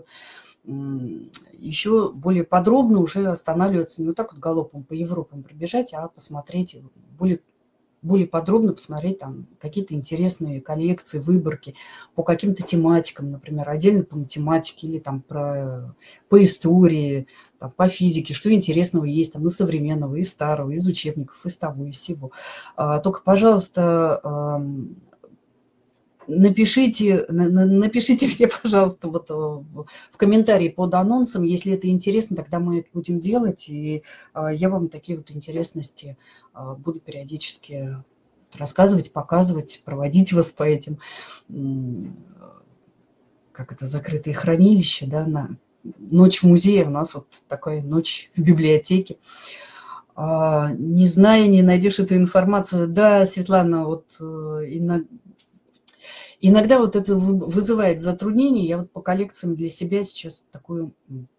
еще более подробно уже останавливаться, не вот так вот галопом по Европам пробежать, а посмотреть более более подробно посмотреть там какие-то интересные коллекции, выборки по каким-то тематикам, например, отдельно по математике или там про, по истории, там, по физике, что интересного есть там и современного, и старого, из учебников, из того, и всего. А, только, пожалуйста, напишите, напишите мне, пожалуйста, вот в комментарии под анонсом, если это интересно, тогда мы это будем делать, и я вам такие вот интересности буду периодически рассказывать, показывать, проводить вас по этим, как это, закрытые хранилища, да, на ночь в музее, у нас вот такая ночь в библиотеке. Не зная, не найдешь эту информацию. Да, Светлана, вот иногда... Иногда вот это вызывает затруднения. Я вот по коллекциям для себя сейчас такую,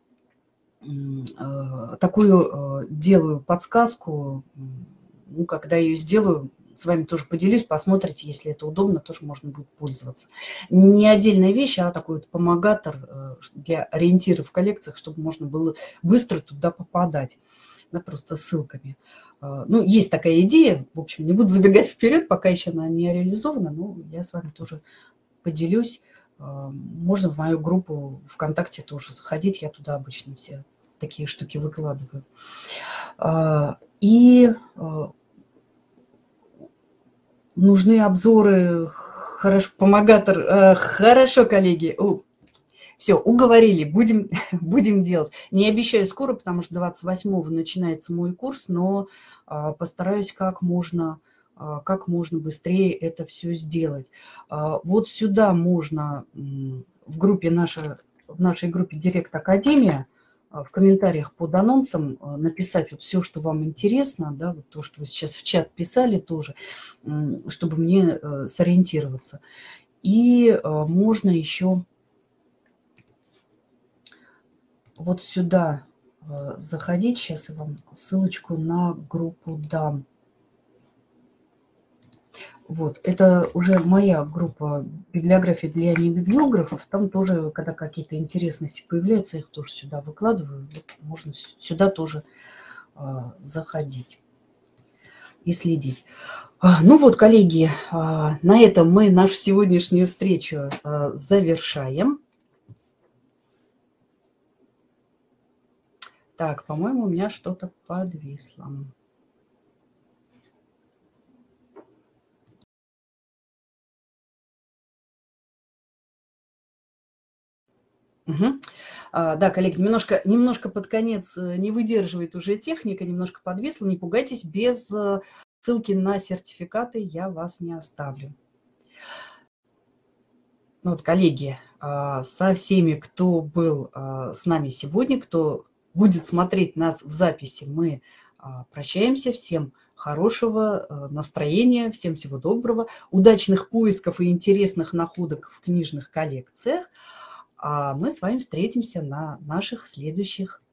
такую делаю подсказку. Ну, когда ее сделаю, с вами тоже поделюсь, посмотрите, если это удобно, тоже можно будет пользоваться. Не отдельная вещь, а такой вот помогатор для ориентира в коллекциях, чтобы можно было быстро туда попадать. Да, просто ссылками. Ну, есть такая идея, в общем, не буду забегать вперед, пока еще она не реализована, но я с вами тоже поделюсь. Можно в мою группу ВКонтакте тоже заходить, я туда обычно все такие штуки выкладываю. И нужны обзоры, хорошо, помогатор, хорошо, коллеги. Все, уговорили, будем, будем делать. Не обещаю скоро, потому что двадцать восьмого начинается мой курс, но а, постараюсь как можно, а, как можно быстрее это все сделать. А, вот сюда можно в группе наша, в нашей группе Директ Академия в комментариях под анонсом написать вот все, что вам интересно, да, вот то, что вы сейчас в чат писали тоже, чтобы мне сориентироваться. И можно еще... Вот сюда заходить. Сейчас я вам ссылочку на группу дам. Вот, это уже моя группа библиографии для небиблиографов. Там тоже, когда какие-то интересности появляются, их тоже сюда выкладываю. Вот можно сюда тоже а, заходить и следить. А, ну вот, коллеги, а, на этом мы нашу сегодняшнюю встречу а, завершаем. Так, по-моему, у меня что-то подвисло. Угу. А, да, коллеги, немножко, немножко под конец не выдерживает уже техника, немножко подвисла. Не пугайтесь, без ссылки на сертификаты я вас не оставлю. Ну вот, коллеги, со всеми, кто был с нами сегодня, кто будет смотреть нас в записи, мы прощаемся. Всем хорошего настроения, всем всего доброго, удачных поисков и интересных находок в книжных коллекциях. А мы с вами встретимся на наших следующих